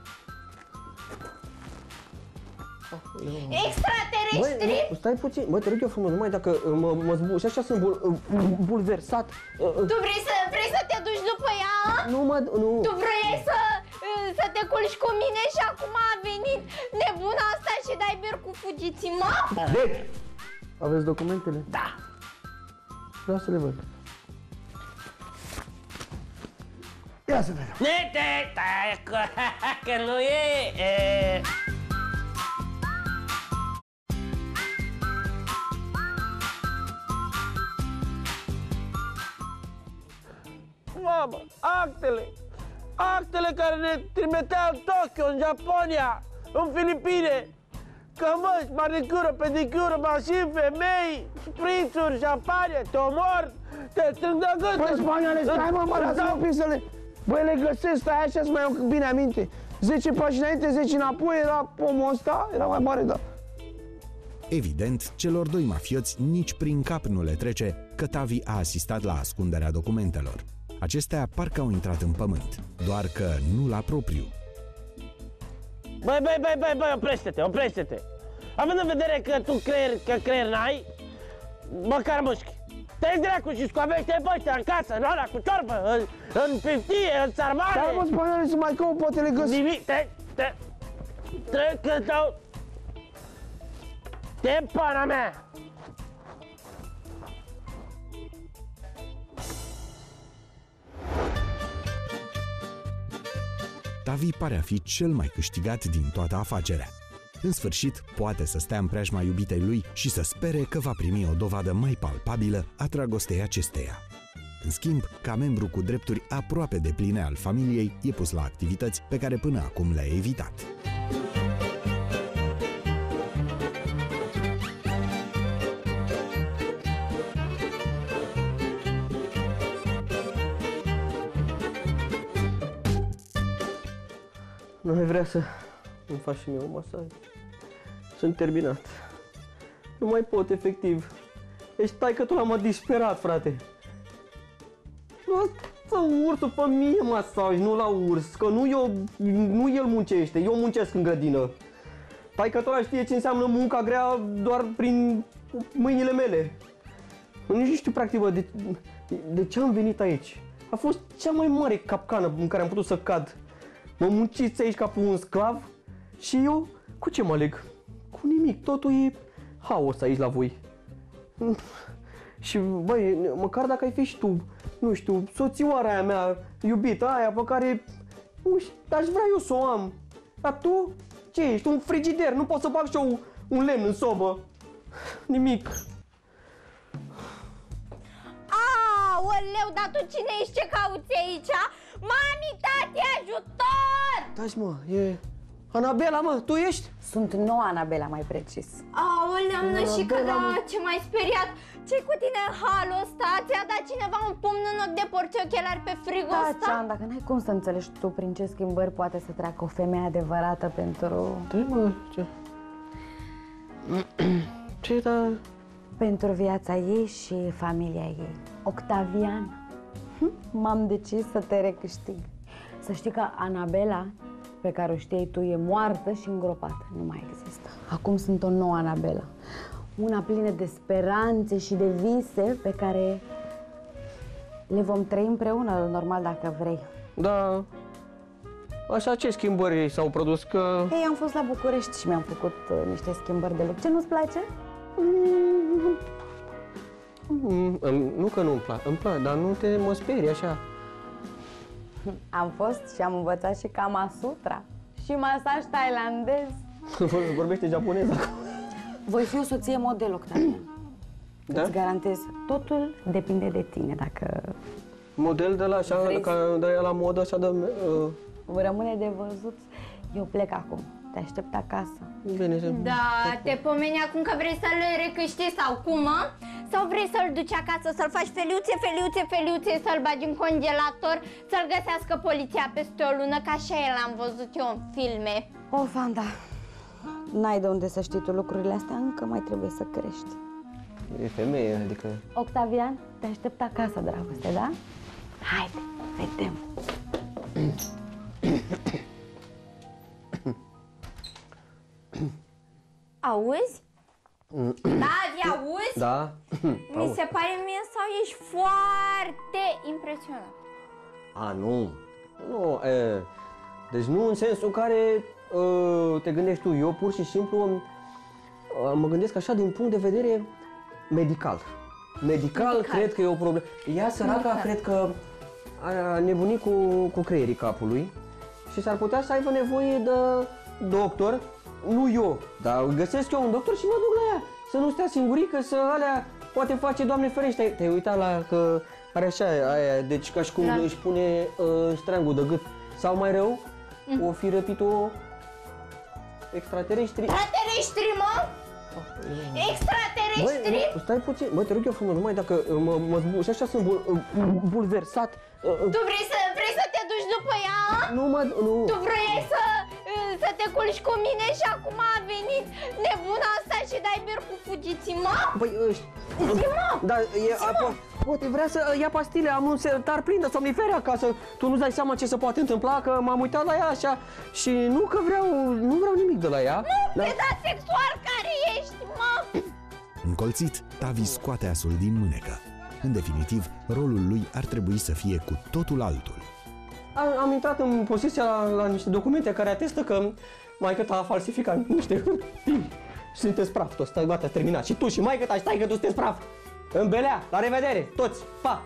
Speaker 3: Extraterestri?
Speaker 5: Băi, stai puțin, bă, te rog eu frumos, numai dacă mă zbur, și așa sunt bulversat.
Speaker 3: Tu vrei să te duci după ea?
Speaker 5: Nu.
Speaker 3: Tu vrei să te culci cu mine și acum a venit nebuna asta și dai bir cu fugiți-mă?
Speaker 4: Deci, aveți documentele?
Speaker 3: Da.
Speaker 4: Vreau să le văd. Ia să vedem.
Speaker 13: Că nu e... Mamă, actele care ne trimiteau în Tokyo, în Japonia, în Filipine, cămăși, manicură, pedicură, mașini, femei, prințuri, șampanie, te omor, te strâng de gât.
Speaker 4: Băi, spaniale, stai mă, lasă-mă pic să le... Băi, le găsesc, stai așa să mai iau bine aminte. 10 pași înainte, 10 înapoi, era pomul ăsta, era mai mare, da.
Speaker 6: Evident, celor doi mafioți nici prin cap nu le trece că Tavi a asistat la ascunderea documentelor. Acestea parcă au intrat în pământ, doar că nu la propriu.
Speaker 13: Băi, oprește-te! Având în vedere că tu creier n-ai, măcar mușchi. Te-ai dracu și scoavește pe ăștia în casă, în ăla, cu ciorbă, în piftie, în sarmale.
Speaker 4: Stai mă, spaniale, să mai caut, poate le găsesc.
Speaker 13: Nimic, te pana mea!
Speaker 6: Tavi pare a fi cel mai câștigat din toată afacerea. În sfârșit, poate să stea în preajma iubitei lui și să spere că va primi o dovadă mai palpabilă a dragostei acesteia. În schimb, ca membru cu drepturi aproape depline al familiei, e pus la activități pe care până acum le-a evitat.
Speaker 5: Nu mai vrea să îmi faci și mie un masaj. Sunt terminat. Nu mai pot, efectiv. Ești taică-tu l-am disperat, frate. Lasă ursul, fă mie masaj, nu la urs, că nu el muncește, eu muncesc în grădină. Taică-tu ăla știe ce înseamnă munca grea doar prin mâinile mele. Nu știu, practic, bă, de ce am venit aici. A fost cea mai mare capcană în care am putut să cad. Mă munciți aici ca pe un sclav și eu cu ce mă leg? Cu nimic, totul e haos aici la voi. Și băi, măcar dacă ai fi și tu, nu știu, soțioara aia mea, iubita aia pe care, nu știu, aș vrea eu să o am. Dar tu, ce ești, un frigider, nu pot să bag și eu un lemn în sobă. Nimic.
Speaker 3: Aoleu, dar tu cine ești, ce cauți aici? Mami, tati, ajutor!
Speaker 5: Taci mă, e Anabela, mă, tu ești?
Speaker 1: Sunt noua Anabela, mai precis.
Speaker 3: Aoleu, Nășică, da, ce m-ai speriat! Ce-i cu tine în halul ăsta? Ți-a dat cineva un pumn în ochi de porțiochelari pe frigul ăsta?
Speaker 1: Da, dacă n-ai cum să înțelegi tu prin ce schimbări poate să treacă o femeie adevărată pentru...
Speaker 5: Da, mă, ce? Ce, da?
Speaker 1: Pentru viața ei și familia ei. Octavian, m-am decis să te recâștig. Să știi că Anabela, pe care o știai tu, e moartă și îngropată. Nu mai există. Acum sunt o nouă Anabela. Una plină de speranțe și de vise pe care le vom trăi împreună, normal, dacă vrei.
Speaker 14: Da. Așa, ce schimbări s-au produs? Că...
Speaker 1: Ei, am fost la București și mi-am făcut niște schimbări de look. Ce nu-ți place?
Speaker 14: Nu că nu-mi place, îmi place, dar nu te mă sperii așa.
Speaker 1: Am fost și am învățat și Kama Sutra și masaj thailandez.
Speaker 14: Vorbește japoneză.
Speaker 1: Voi fi o soție model, Octavian.
Speaker 14: Da?
Speaker 1: Îți garantez, totul depinde de tine, dacă...
Speaker 14: Model de la așa, de la modă, așa de...
Speaker 1: Rămâne de văzut. Eu plec acum. Te aștept acasă.
Speaker 14: Bine.
Speaker 3: Da, te pomeni acum că vrei să-l recâștigi sau cum, mă? Sau vrei să-l duci acasă, să-l faci feliuțe, să-l bagi în congelator, să-l găsească poliția peste o lună, ca așa el am văzut eu în filme.
Speaker 1: O, Fanda, n-ai de unde să știi tu lucrurile astea, încă mai trebuie să crești.
Speaker 14: E femeie, adică...
Speaker 1: Octavian, te aștept acasă, dragoste, da? Haide, vedem.
Speaker 3: Auzi? Tavi, auzi?
Speaker 14: Da?
Speaker 3: Mi se pare mie sau ești foarte impresionat.
Speaker 14: A, nu. Nu, deci nu în sensul care te gândești tu. Eu pur și simplu mă gândesc așa din punct de vedere medical. Medical cred că e o problemă. Ea săraca cred că a nebunit cu creierii capului și s-ar putea să aibă nevoie de doctor. Nu eu, dar găsesc eu un doctor și mă duc la ea. Să nu stea singurică, să alea poate face, Doamne ferește. Te-ai uitat la că are așa aia, deci ca și cum își pune streangul de gât. Sau mai rău, o fi răpit-o extraterestri.
Speaker 3: Extraterestri, mă? Extraterestri?
Speaker 14: Băi, stai puțin, bă, te rog eu frumos, numai dacă și așa sunt bulversat.
Speaker 3: Tu vrei să te duci după ea?
Speaker 14: Nu.
Speaker 3: Tu vrei să te culci cu mine și acum a venit nebuna asta și dai bir cu fugiții, mă?
Speaker 14: Păi,
Speaker 3: zi-mă!
Speaker 14: Da, poate vrea să ia pastile, am un sertar plin de somnifere acasă. Tu nu-ți dai seama ce se poate întâmpla, că m-am uitat la ea așa și nu că nu vreau nimic de la ea.
Speaker 3: Nu, pedat sexual care ești, mă!
Speaker 6: Încolțit, Tavi scoate asul din mânecă. În definitiv, rolul lui ar trebui să fie cu totul altul.
Speaker 14: Am intrat în posesia la niște documente care atestă că maică-ta a falsificat niște hârtii. Și sunteți praf toți, stai, gata, terminat. Și tu și maică-ta și taică tu sunteți praf. În belea, la revedere, toți, pa!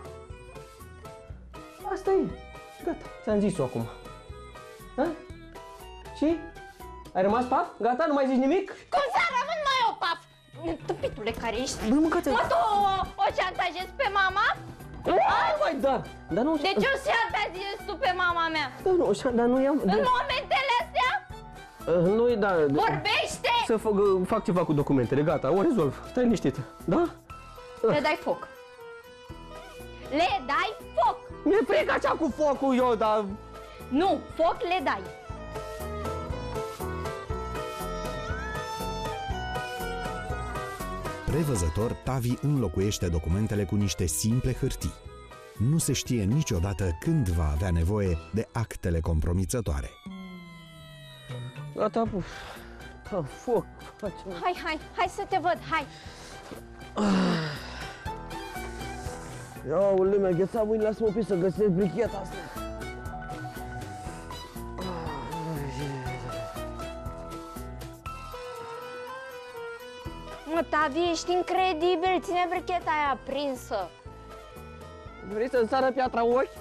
Speaker 14: Asta e, gata, ți-am zis-o acum. Ha? Și? Ai rămas paf? Gata, nu mai zici nimic?
Speaker 3: Cum să rămân mai eu paf? Tupitule care ești?
Speaker 14: Mă,
Speaker 3: tu o șantajezi pe mama?
Speaker 14: Mai da! Dar nu...
Speaker 3: De ce o șantajezi tu pe mama mea?
Speaker 14: Da, nu, dar nu i-am...
Speaker 3: În momentele astea?
Speaker 14: Nu-i, da...
Speaker 3: Vorbește!
Speaker 14: Să fac ceva cu documentele, gata, o rezolv. Stai liniștit, da?
Speaker 3: Le dai foc. Le dai foc!
Speaker 14: Mi-e frică așa cu focul eu, dar...
Speaker 3: Nu, foc le dai.
Speaker 6: Prevăzător, Tavi înlocuiește documentele cu niște simple hârtii. Nu se știe niciodată când va avea nevoie de actele compromițătoare.
Speaker 14: Gata, foc.
Speaker 3: Hai să te văd, hai.
Speaker 4: Ia, ule, mi-a ghețat mâinile, lasă-mă să găsesc bricheta asta.
Speaker 3: Mă, Tavi, ești incredibil, ține bricheta aia aprinsă.
Speaker 14: Vrei să-mi sară piatra în ochi?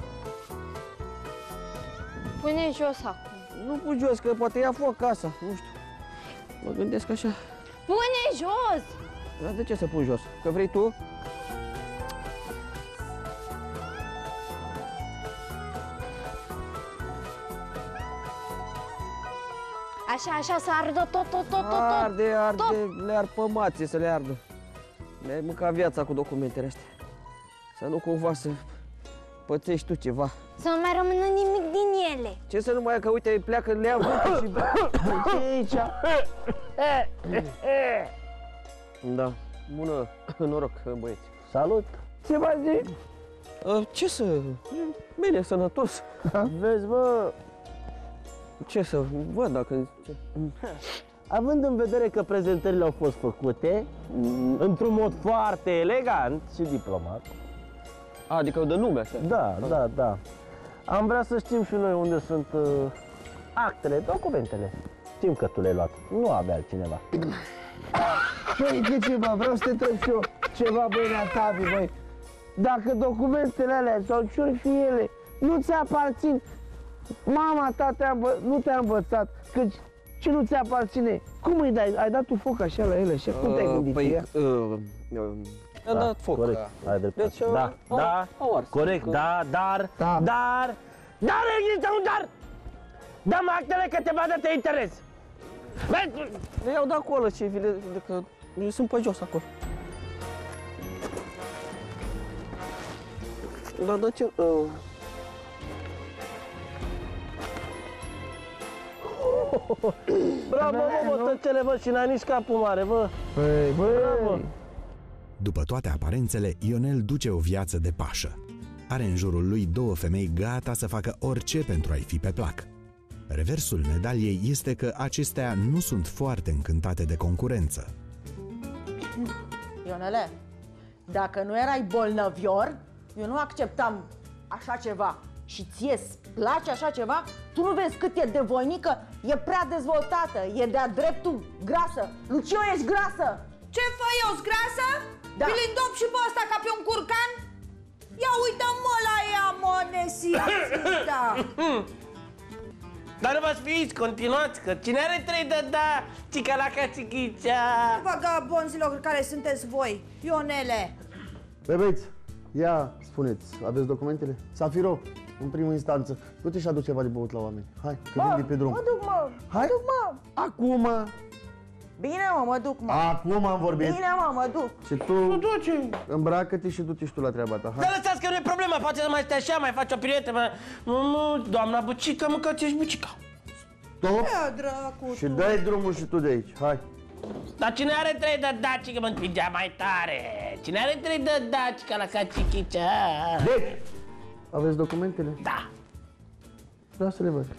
Speaker 3: Pune jos acum.
Speaker 14: Nu pun jos, că poate ia foc casa, nu știu. Mă gândesc așa.
Speaker 3: Pune jos!
Speaker 14: Dar de ce să pun jos? Că vrei tu?
Speaker 3: Așa, să ardă tot.
Speaker 14: Arde, le ar pămație să le ardă. Mi-ai mâncat viața cu documentele astea. Să nu cumva să pățești tu ceva.
Speaker 3: Să nu mai rămână nimic din ele.
Speaker 14: Ce să nu mai ia, că uite, pleacă, le iau și... Ce e aici? Da, bună, noroc, băieți.
Speaker 4: Salut! Ce mai zici?
Speaker 14: Ce să... Bine, sănătos.
Speaker 4: Vezi, bă...
Speaker 14: Ce să văd dacă...
Speaker 13: având în vedere că prezentările au fost făcute într-un mod foarte elegant și diplomat.
Speaker 14: Adică de nume, așa.
Speaker 13: Da. Am vrea să știm și noi unde sunt actele, documentele. Știm că tu le-ai luat, nu avea altcineva.
Speaker 4: Băi, de ceva, vreau să te întreb și eu ceva, băi, Natavi, băi. Dacă documentele alea sau ce-or fi ele nu ți aparțin, mama ta nu te-a învățat, că ce nu ți aparține, cum îi dai? Ai dat tu foc așa la ele, așa? Cum te-ai gândit?
Speaker 14: Păi, am dat foc.
Speaker 13: Corect, ai dreptate. Deci, corect, dar există un dar! Dă-mi actele că te vadă te interes! Vezi?
Speaker 14: Le iau de acolo, șefile, că sunt pe jos acolo. Dar de ce?
Speaker 13: Bravo, bă, tăcele, bă, și n-ai nici capul mare, bă!
Speaker 4: Băi!
Speaker 6: După toate aparențele, Ionel duce o viață de pașă. Are în jurul lui 2 femei gata să facă orice pentru a-i fi pe plac. Reversul medaliei este că acestea nu sunt foarte încântate de concurență.
Speaker 8: Ionele, dacă nu erai bolnăvior, eu nu acceptam așa ceva. Și ție-ți place așa ceva? Tu nu vezi cât e de voinică? E prea dezvoltată, e de-a dreptul grasă. Lucio, ești grasă!
Speaker 5: Ce fă eu, grasă?
Speaker 8: Da.
Speaker 5: Vi-l îndop și pe ăsta ca pe un curcan? Ia uită-mă la ea, mă, nesiațită!
Speaker 13: Dar nu vă sfiți, continuați, că cine are 3 de da, cica la cacichicea.
Speaker 5: Vagabonzilor care sunteți voi, Ionele!
Speaker 4: Băi, băieți, ia, spuneți, aveți documentele? Safiro, în primă instanță, du-te și adu ceva de băut la oameni. Hai, că vin de pe drum.
Speaker 5: Mă duc, mă!
Speaker 4: Hai?
Speaker 5: Mă duc, mă!
Speaker 4: Acum!
Speaker 5: Bine, mă duc, mă!
Speaker 4: Acum am vorbit!
Speaker 5: Bine, mă duc!
Speaker 4: Și tu, îmbracă-te și du-te și tu la treaba ta, hai!
Speaker 13: Dar lăsați că nu e problema, poate să mai stai așa, mai faci o piruetă, Nu, doamna Bucica, mâncați ești Bucica.
Speaker 4: Stop!
Speaker 5: Ia, dracu,
Speaker 4: Și dai drumul și tu de aici, hai!
Speaker 13: Dar cine are 3 de daci, că mă împingea mai tare? Cine are 3 de daci, ca la cacichicea?
Speaker 4: Deci, aveți documentele?
Speaker 13: Da.
Speaker 4: Vreau să le văd.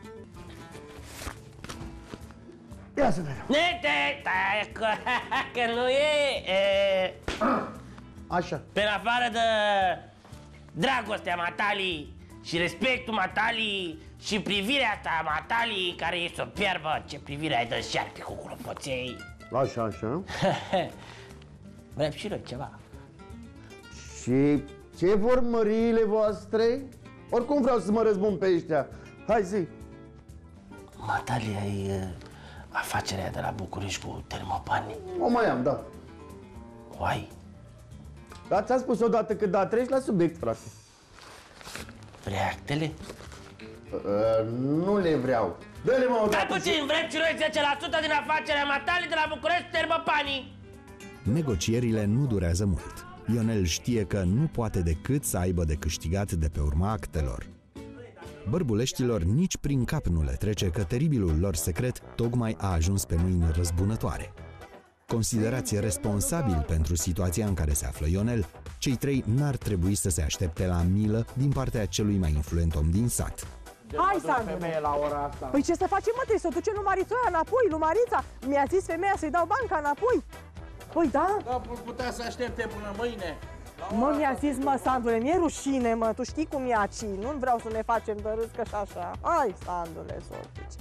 Speaker 4: Ia să vedem.
Speaker 13: Stai, că nu e...
Speaker 4: Așa.
Speaker 13: Pe afară de dragostea Matali și respectul Matali și privirea asta Matali, care este o piarbă, ce privire ai de șarpe cu clopoței.
Speaker 4: Așa, așa.
Speaker 13: Vrem și noi ceva.
Speaker 4: Și ce vor măriile voastre? Oricum vreau să mă răzbun pe ăștia. Hai, zi.
Speaker 13: Matali, ai afacerea de la București cu termopani?
Speaker 4: O mai am, da.
Speaker 13: O ai?
Speaker 4: Dar ți-am spus odată că da, treci la subiect, frate.
Speaker 13: Vrei actele?
Speaker 4: Nu le vreau. Dă-le, mă, odată.
Speaker 13: Stai puțin, vrem și noi 10% din afacerea Matali de la București cu termopani?
Speaker 6: Negocierile nu durează mult. Ionel știe că nu poate decât să aibă de câștigat de pe urma actelor. Bărbuleștilor nici prin cap nu le trece că teribilul lor secret tocmai a ajuns pe mâini răzbunătoare. Considerați responsabil pentru situația în care se află Ionel, cei 3 n-ar trebui să se aștepte la milă din partea celui mai influent om din sat.
Speaker 8: Hai, Sandru! Păi ce să facem, mă? Trebuie să o ducem lui Marițoia înapoi, lui Marița. Mi-a zis femeia să-i dau banca înapoi. Păi da?
Speaker 10: Da, putea să aștepte până mâine.
Speaker 8: Mă, mi-a zis, mă, Sandule, mi-e rușine, mă, tu știi cum e aci, nu vreau să ne facem de râs, că și așa. Hai, Sandule, sortice.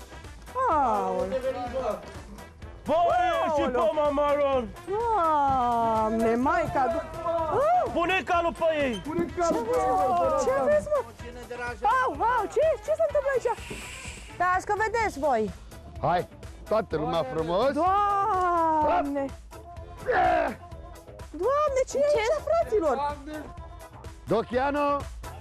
Speaker 8: Aoleu.
Speaker 13: Băi, și pe mamaron!
Speaker 8: Doamne, Maica,
Speaker 13: pune calul pe ei!
Speaker 8: Pune calul pe ei! Ce vezi, mă? Au, ce se întâmplă aici?
Speaker 5: Dați că vedeți voi!
Speaker 2: Hai, toată lumea frumos!
Speaker 8: Doamne! Doamne, ce e aici, fraților?
Speaker 2: Dochiano!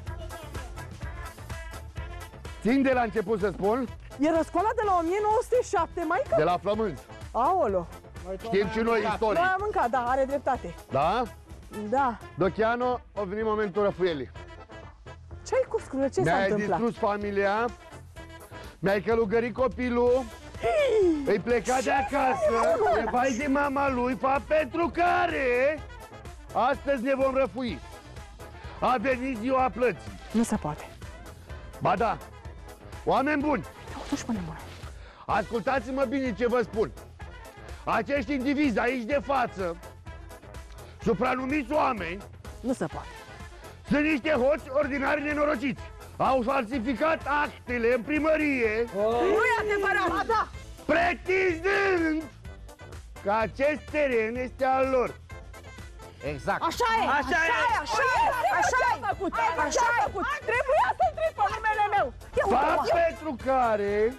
Speaker 2: Țin de la început să spun.
Speaker 8: E răscoala de la 1907, Maica?
Speaker 2: De la flămânzi.
Speaker 8: Aolo!
Speaker 2: Știm și noi istorie.
Speaker 8: Noi am mâncat, da, are dreptate.
Speaker 2: Da?
Speaker 8: Da.
Speaker 2: Dochiano, a venit momentul răfuielii.
Speaker 8: Ce-ai cu scrule? Ce s-a întâmplat?
Speaker 2: Mi-ai distrus familia, mi-ai călugărit copilul, îi pleca de acasă, îi vai de mama lui, fapt pentru care astăzi ne vom răfui. A venit ziua plății.
Speaker 8: Nu se poate.
Speaker 2: Ba da, oameni buni, Ascultați-mă bine ce vă spun. Acești indivizi aici de față, supranumiți oameni,
Speaker 8: Nu se poate.
Speaker 2: sunt niște hoți ordinari nenorociți. Au falsificat actele în primărie.
Speaker 5: Nu e adevărat! Da!
Speaker 2: Pretinzând că acest teren este al lor.
Speaker 9: Exact.
Speaker 5: Așa e! Așa e! Așa e! Așa e! Așa e!
Speaker 8: Trebuia să intri pe numele meu!
Speaker 2: Fapt pentru care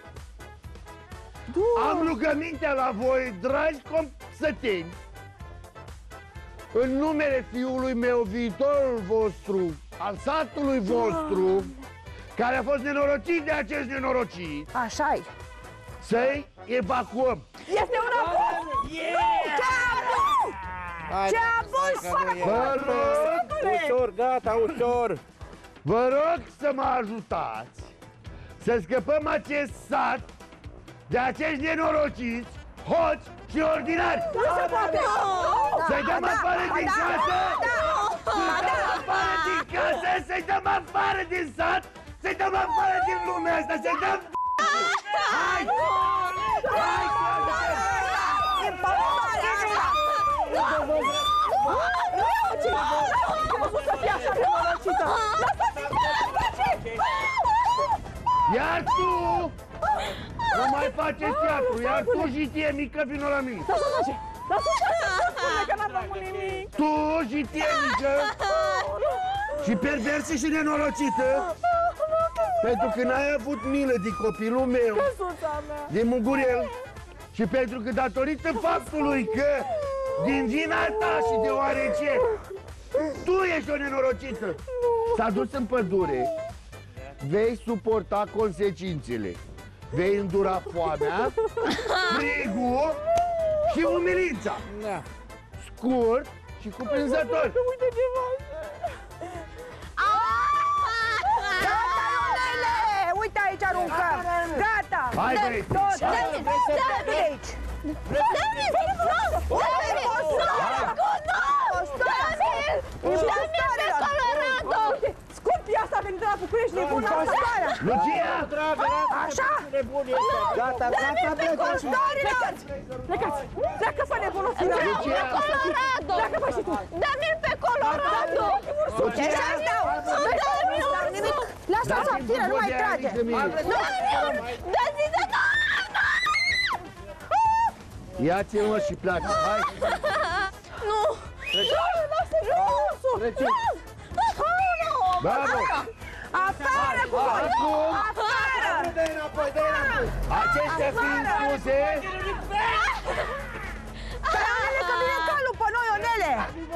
Speaker 2: am rugămintea la voi, dragi consăteni, în numele fiului meu, viitorul vostru, al satului vostru, care a fost nenorocit de acest nenorocit,
Speaker 5: Așa-i!
Speaker 2: să-i evacuăm.
Speaker 8: Este un abuz!
Speaker 5: Ce abuz!
Speaker 2: Vă rog,
Speaker 10: Ușor, gata, ușor.
Speaker 2: vă rog să mă ajutați să scăpăm acest sat de acești nenorociți, hoți și ordinari.
Speaker 5: Nu se poate!
Speaker 2: Să-i dăm afară din casă! Să-i dăm afară din casă! Să-i dăm afară din sat! Să-i dăm afară din lumea asta! Să-i dăm... Hai! Hai! Iar tu! Nu mai faceți teatru! Iar tu și tie mică, vino la mine!
Speaker 8: Spune că n-am făcut nimic!
Speaker 2: Tu și tie mică! Și perversă și nenorocită! Pentru că n-ai avut milă de copilul meu, de Mugurel, și pentru că datorită faptului că din vina ta și deoarece tu ești o nenorocită, s-a dus în pădure, vei suporta consecințele. Vei îndura foamea, frigul și umilința. Scurt și cuprinzător.
Speaker 8: Uite ce faci!
Speaker 5: Gata, Ionele! Uite aici aruncăm! Gata!
Speaker 2: Hai, băieți!
Speaker 5: Tot! Dă-mi de aici!
Speaker 3: Dă-mi-l! Dă-mi pe Colorado!
Speaker 8: Scorpia asta a venit de la București, nebună!
Speaker 2: Lucia!
Speaker 5: Așa!
Speaker 9: Gata, gata, plecați!
Speaker 8: Plecați! Pleacă, fă nebunul!
Speaker 2: Lucia!
Speaker 3: Colorado!
Speaker 8: Pleacă, fă și tu!
Speaker 3: Dă-mi-l pe Colorado!
Speaker 5: Ce stau?
Speaker 3: Dă-mi-l!
Speaker 5: Lasă-o să fire, nu mai trage!
Speaker 3: Dă-mi-l! Dă-ți de
Speaker 2: Ia-ți-mă și pleacă, hai!
Speaker 3: Nu!
Speaker 2: Bravo!
Speaker 5: Afară cu voi!
Speaker 2: Acum,
Speaker 5: Afară!
Speaker 2: acestea fiind spuse,
Speaker 5: Ionele, că vine calul pe noi, Ionele!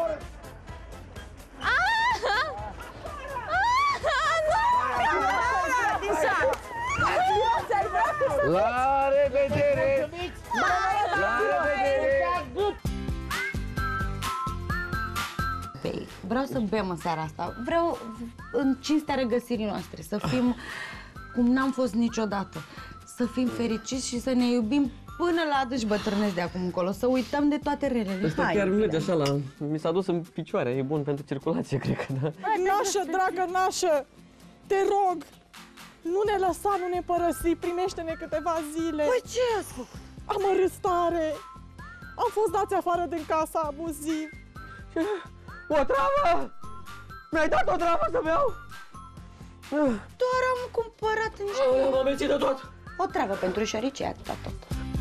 Speaker 5: Din sat!
Speaker 2: la revedere! La revedere!
Speaker 1: Vreau să bem în seara asta. Vreau în cinstea regăsirii noastre să fim cum n-am fost niciodată. Să fim fericiți și să ne iubim până la adânci bătrâneți de acum încolo. Să uităm de toate relele.
Speaker 14: Ăsta
Speaker 1: Hai,
Speaker 14: chiar
Speaker 1: bine.
Speaker 14: merge așa la... Mi s-a dus în picioare, e bun pentru circulație, cred că, da.
Speaker 8: Nașă, dragă nașă, te rog, nu ne lăsa, nu ne părăsi, primește-ne câteva zile.
Speaker 1: Păi ce ați făcut?
Speaker 8: Am râs tare, am fost dați afară din casa abuziv.
Speaker 14: O travă! Mi-ai dat o travă să beau?
Speaker 1: Doar am cumpărat niște...
Speaker 14: M-am mențit de tot!
Speaker 1: O travă pentru șoricii, atâta tot.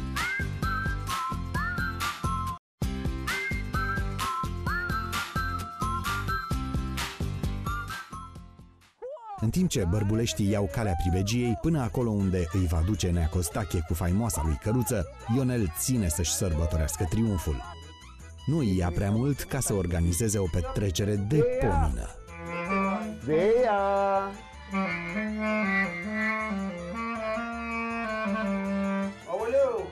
Speaker 6: În timp ce bărbuleștii iau calea pribegiei până acolo unde îi va duce Nea Costache cu faimoasa lui căruță, Ionel ține să-și sărbătorească triumful. Nu îi ia prea mult ca să organizeze o petrecere de pomină.
Speaker 2: Bea!
Speaker 9: Aoleu!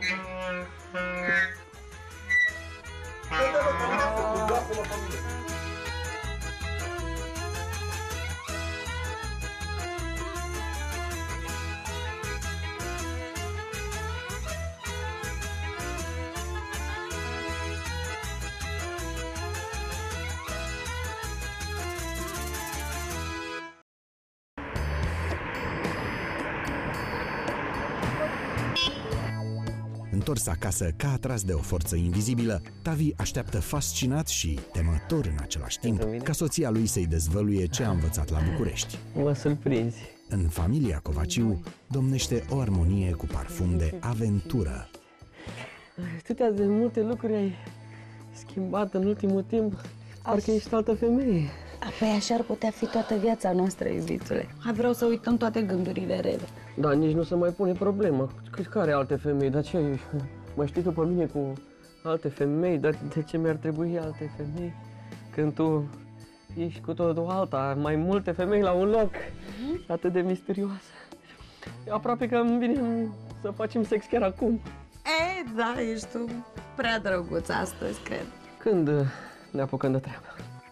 Speaker 6: întors acasă ca atras de o forță invizibilă, Tavi așteaptă fascinat și temător în același timp ca soția lui să-i dezvăluie ce a învățat la București.
Speaker 14: Mă surprinzi.
Speaker 6: În familia Covaciu domnește o armonie cu parfum de aventură.
Speaker 14: Atâtea de multe lucruri ai schimbat în ultimul timp, parcă ești altă femeie.
Speaker 1: Păi așa ar putea fi toată viața noastră, iubitule. Hai, vreau să uităm toate gândurile rele.
Speaker 14: Da, nici nu se mai pune problema. Care alte femei? Dar ce? Mă știi tu pe mine cu alte femei? Dar de ce mi-ar trebui alte femei? Când tu ești cu totul alta, mai multe femei la un loc. Atât de misterioasă. Aproape că îmi vine să facem sex chiar acum.
Speaker 1: Da, ești tu prea drăguț astăzi, cred.
Speaker 14: Când ne apucăm de treabă?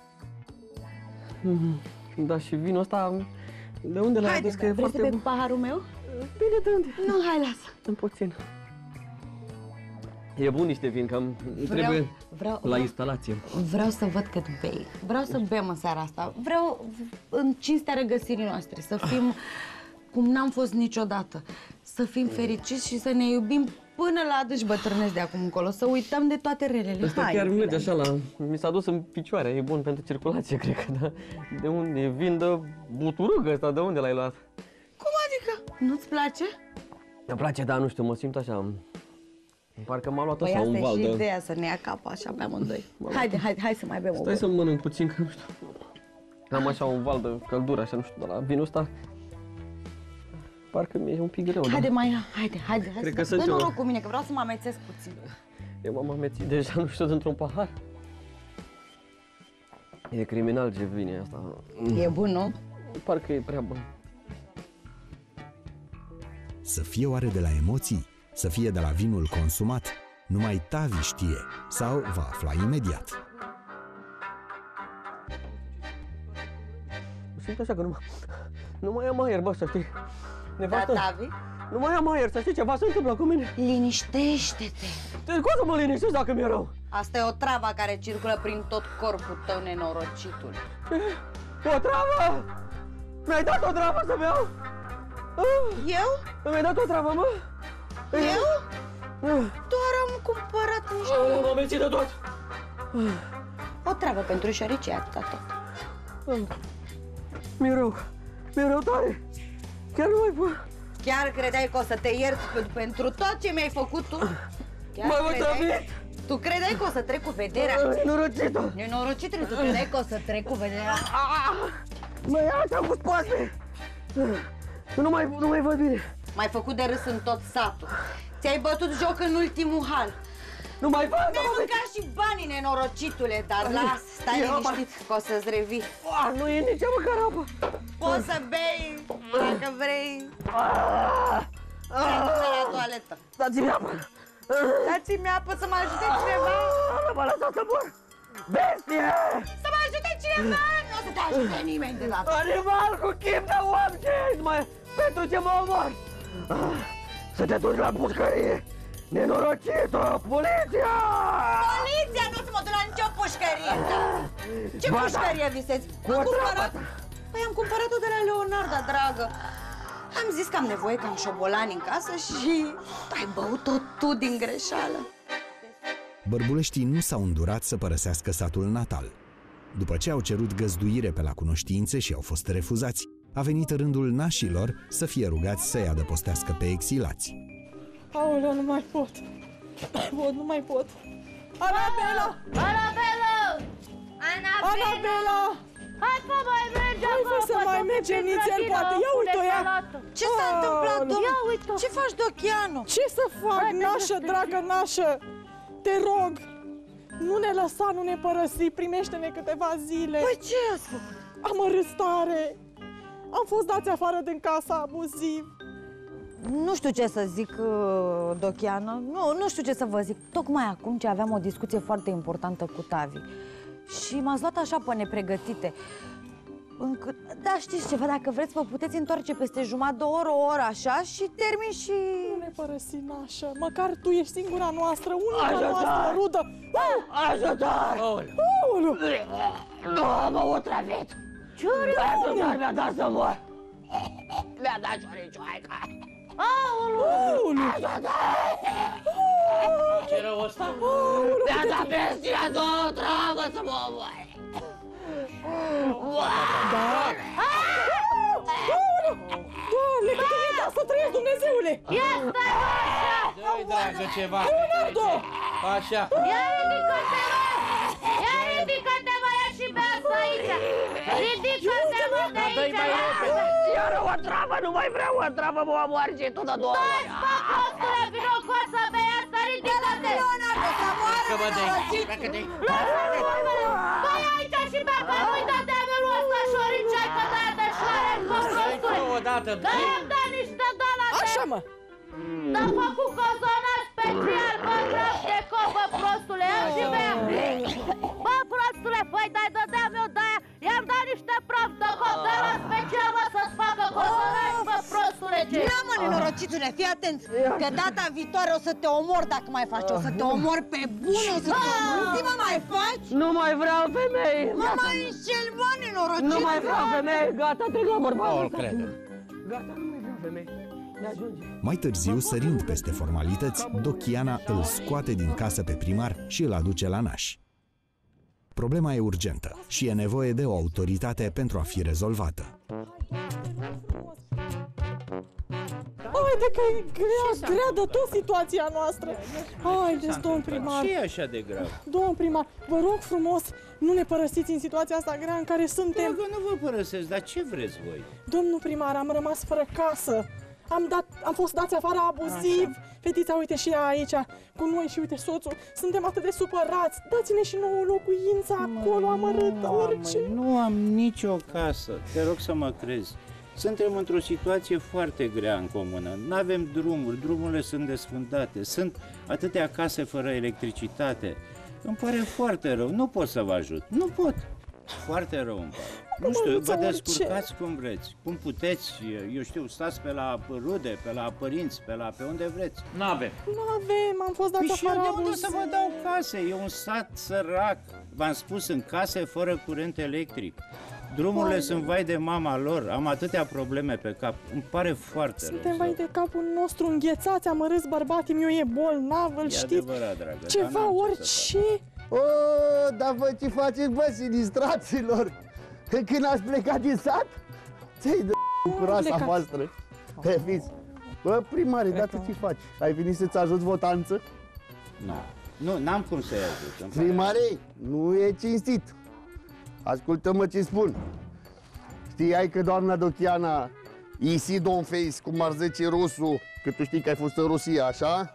Speaker 14: Da, și vinul ăsta, de unde l-ai adus?
Speaker 1: Vrei să bei cu paharul meu?
Speaker 14: Bine, de unde?
Speaker 1: Nu, hai, lasă.
Speaker 14: În puțin. E bun niște vin, că trebuie la instalație.
Speaker 1: Vreau să văd cât bei. Vreau să bem în seara asta. Vreau în cinstea regăsirii noastre, să fim cum n-am fost niciodată. Să fim fericiți și să ne iubim până la adânci bătrâneți de acum încolo, să uităm de toate relele.
Speaker 14: Asta chiar merge așa la... Mi s-a dus în picioare, e bun pentru circulație, cred că, da? De unde e? Vin de buturugă ăsta, de unde l-ai luat?
Speaker 1: Cum adică? Nu-ți place?
Speaker 14: Îmi place, dar nu știu, mă simt așa... Parcă m-a luat așa un val de...
Speaker 1: Păi asta e și ideea, să ne ia capul așa pe amândoi. Hai să mai bem o
Speaker 14: Stai să mănânc puțin, că nu știu... Am așa un val de căldură, așa, nu știu, dar la vinul ăsta... Parcă mi-e un pic greu,
Speaker 1: Haide,
Speaker 14: da?
Speaker 1: mai haide.
Speaker 14: Cred că
Speaker 1: dă noroc cu mine, că vreau să mă amețesc puțin.
Speaker 14: Eu m-am amețit deja, nu știu, dintr-un pahar. E criminal ce vine asta.
Speaker 1: E bun, nu?
Speaker 14: Parcă e prea bun.
Speaker 6: Să fie oare de la emoții? Să fie de la vinul consumat? Numai Tavi știe sau va afla imediat.
Speaker 14: Simt așa că nu mai am aer, bă, să știi. Nevastă,
Speaker 1: da, Tavi?
Speaker 14: Nu mai am aer, să știi, ceva se întâmplă cu mine.
Speaker 1: Liniștește-te.
Speaker 14: Cum să mă liniștesc dacă mi-e rău?
Speaker 1: Asta e o travă care circulă prin tot corpul tău, nenorocitul.
Speaker 14: O travă? Mi-ai dat o travă să beau?
Speaker 1: Eu?
Speaker 14: Mi-ai dat o travă, mă?
Speaker 1: Eu? Doar am cumpărat niște...
Speaker 14: M-am mențit de tot.
Speaker 1: O travă pentru șoricii, atâta tot.
Speaker 14: Mi-e rău tare. Chiar nu mai pot.
Speaker 1: Chiar credeai că o să te iert pentru tot ce mi-ai făcut tu? Tu credeai că o să trec cu vederea? Nenorocitul, tu credeai că o să trec cu vederea?
Speaker 14: Mă ia așa cu spate! Nu mai văd bine.
Speaker 1: M-ai făcut de râs în tot satul. Ți-ai bătut joc în ultimul hal.
Speaker 14: Nu mai văd!
Speaker 1: Mi-ai mâncat și banii, nenorocitule, dar las, stai liniștit că o să-ți revii.
Speaker 14: Nu e nici măcar apă.
Speaker 1: Poți să bei, dacă vrei. Să la toaletă.
Speaker 14: Dați-mi apă!
Speaker 1: Dați-mi apă să mă ajute cineva!
Speaker 14: Nu mă lăsa să mor! Bestie!
Speaker 1: Să mă ajute cineva! Nu o să te ajute nimeni de data!
Speaker 14: Animal cu chip de om! Ce ești, mai? Pentru ce mă omori? Să te duci la pușcărie! Nenorocită! Poliția!
Speaker 1: Poliția! Nu o să mă duc la nicio pușcărie! Ce pușcărie visezi? Am cumpărat... Păi am cumpărat-o de la Leonarda, dragă! Am zis că am nevoie, că am șobolani în casă și ai băut-o tu din greșeală.
Speaker 6: Bărbuleștii nu s-au îndurat să părăsească satul natal. După ce au cerut găzduire pe la cunoștințe și au fost refuzați, a venit rândul nașilor să fie rugați să-i adăpostească pe exilați.
Speaker 8: Aoleu, nu mai pot. Nu mai pot. Anabela!
Speaker 3: Anabela!
Speaker 8: Anabela!
Speaker 3: Hai că mai mergem!
Speaker 8: Hai să mai mergem nițel, poate. Ia uite-o ea!
Speaker 1: Ce s-a întâmplat, domnule? Ce faci, Dochianu?
Speaker 8: Ce să fac, nașă, dragă nașă? Te rog, nu ne lăsa, nu ne părăsi, primește-ne câteva zile.
Speaker 1: Păi ce ați făcut?
Speaker 8: Am arăstare. Am fost dați afară din casa abuziv.
Speaker 1: Nu știu ce să zic, Dochianu. Nu știu ce să vă zic. Tocmai acum ce aveam o discuție foarte importantă cu Tavi. Și m-ați luat așa pe nepregătite. Încât, da, știți ceva, dacă vreți vă puteți întoarce peste jumătate de oră, o oră așa și termin și...
Speaker 8: Nu ne părăsi, nașă, măcar tu ești singura noastră, unica noastră rudă.
Speaker 14: Ajutor!
Speaker 8: Aoleu!
Speaker 14: Nu, am otrăvit!
Speaker 8: Ce-o
Speaker 14: mi-a dat să mor! Mi-a dat șoricioaica!
Speaker 8: Aoleu!
Speaker 13: Ce rău ăsta? Mi-a dat bestia două travă să mă omoare!
Speaker 8: Doamne, cât de viața să trăiești, Dumnezeule!
Speaker 11: Ia stai așa!
Speaker 10: Dă-i, dragă, ceva!
Speaker 8: Leonardo!
Speaker 10: Așa!
Speaker 11: Ia ridică-te, mă! Ia ridică-te, mă, ia și bea asta aici! Ridică-te, mă, de aici!
Speaker 13: Iar o travă, nu mai vreau o travă, mă omoare și tu de două ori!
Speaker 11: Stai, spă, prostule, vino cu să bea asta, ridică-te!
Speaker 5: Leonardo, să moară
Speaker 10: Pleacă-te!
Speaker 11: Stai aici și bea, că nu-i dă deamelul ăsta șoriceaică de-aia de șoarec, mă, prostule! Dă-i-am dat niște dolate!
Speaker 8: Așa, mă!
Speaker 11: T-am făcut cozonar special, bă, praf de cop, bă, prostule, ia și bea! Bă, prostule, păi dai dădeam eu de-aia, i-am dat niște praf de cop, de la special, bă, să-ți facă cozonar, bă, prostule, ce?
Speaker 5: Nu, mă, nenorocitule, fii atent, că data viitoare o să te omor dacă mai faci, o să te omor pe bune, o să te omor, zi, mă, mai faci?
Speaker 13: Nu mai vreau femei!
Speaker 5: Mă, mai înșel, bă, nenorocitule!
Speaker 13: Nu mai vreau femei, gata, te la bărbatul!
Speaker 10: Nu-l crede.
Speaker 13: Gata, nu mai vreau femei, ne ajunge.
Speaker 6: Mai târziu, sărind peste formalități, Dochiana îl scoate din casă pe primar și îl aduce la naș. Problema e urgentă și e nevoie de o autoritate pentru a fi rezolvată.
Speaker 8: Haide că e grea de tot situația noastră. Haideți, domn primar.
Speaker 10: Ce e așa de grav?
Speaker 8: Domn primar, vă rog frumos, nu ne părăsiți în situația asta grea în care suntem.
Speaker 10: Dragă, nu vă părăsesc, dar ce vreți voi?
Speaker 8: Domnul primar, am rămas fără casă. Am fost dați afară abuziv. Fetița, uite și ea aici cu noi și uite soțul. Suntem atât de supărați. Dați-ne și nouă locuința acolo amărâtă, orice.
Speaker 15: Nu am nicio casă, te rog să mă crezi. Suntem într-o situație foarte grea în comună. Nu avem drumuri, drumurile sunt desfundate, sunt atâtea case fără electricitate. Îmi pare foarte rău, nu pot să vă ajut, nu pot. Foarte rău îmi pare. Nu știu, vă descurcați cum vreți, cum puteți, eu știu, stați pe la rude, pe la părinți, pe unde vreți.
Speaker 10: N-avem.
Speaker 8: Nu avem, am fost dați afară
Speaker 15: de unde
Speaker 8: abuziv.
Speaker 15: să vă dau case? E un sat sărac. V-am spus, sunt case fără curent electric. Drumurile sunt vai de mama lor, am atâtea probleme pe cap, îmi pare foarte rău.
Speaker 8: Suntem vai de capul nostru înghețați, amărâți bărbatii meu, e bolnav, îl știți?
Speaker 15: Adevărat, dragă,
Speaker 8: Ceva, orice.
Speaker 2: O, dar voi ce faceți, bă, sinistraților? Când ați plecat din sat? Ce-i de cu rasa voastră? Te fiți. Bă, primare, dar tu ce faci? Ai venit să-ți ajut votanță?
Speaker 15: Nu, n-am cum să-i ajut.
Speaker 2: Primare, nu e cinstit. Ascultă-mă ce spun. Știai că doamna Dochiana isi don face, cum ar zice rusul, că tu știi că ai fost în Rusia, așa?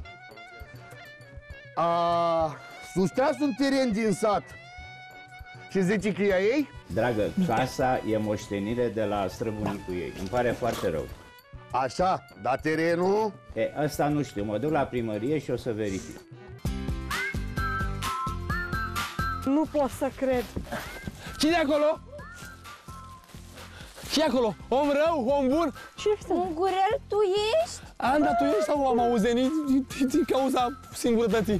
Speaker 2: A sustras un teren din sat și zice că e a ei?
Speaker 15: Dragă, casa e moștenire de la străbunicul ei, îmi pare foarte rău.
Speaker 2: Așa, dar terenul?
Speaker 15: Asta nu știu, mă duc la primărie și o să verific.
Speaker 8: Nu pot să cred.
Speaker 12: Cine acolo? Ce acolo? Om rău? Om bun?
Speaker 3: Ungurel, tu ești?
Speaker 12: Anda, tu ești sau am auzenit din cauza singurătății?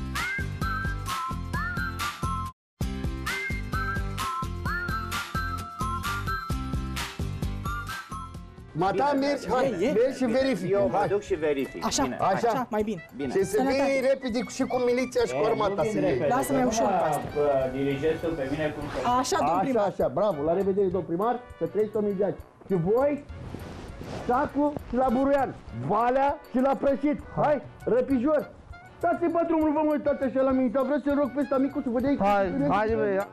Speaker 2: Mata, mergi, hai, mergi și verific.
Speaker 15: Eu mă duc și verific.
Speaker 8: Așa,
Speaker 15: Bine.
Speaker 8: așa, mai bine.
Speaker 2: Și să vii repede și cu miliția și cu armata să iei.
Speaker 8: Lasă-mi ușor pe asta.
Speaker 15: Dirigeți tu pe mine cum să...
Speaker 8: Așa, domn primar.
Speaker 2: Așa, bravo, la revedere, domn primar, să trăiți omigeați. Și voi, Sacul și la Buruian, Valea și la Prășit. Hai, răpijor. Stați-i pe drumul, vă mă uitați așa la mine, vreau să rog pe ăsta micu să vă dea...
Speaker 9: Hai, băi.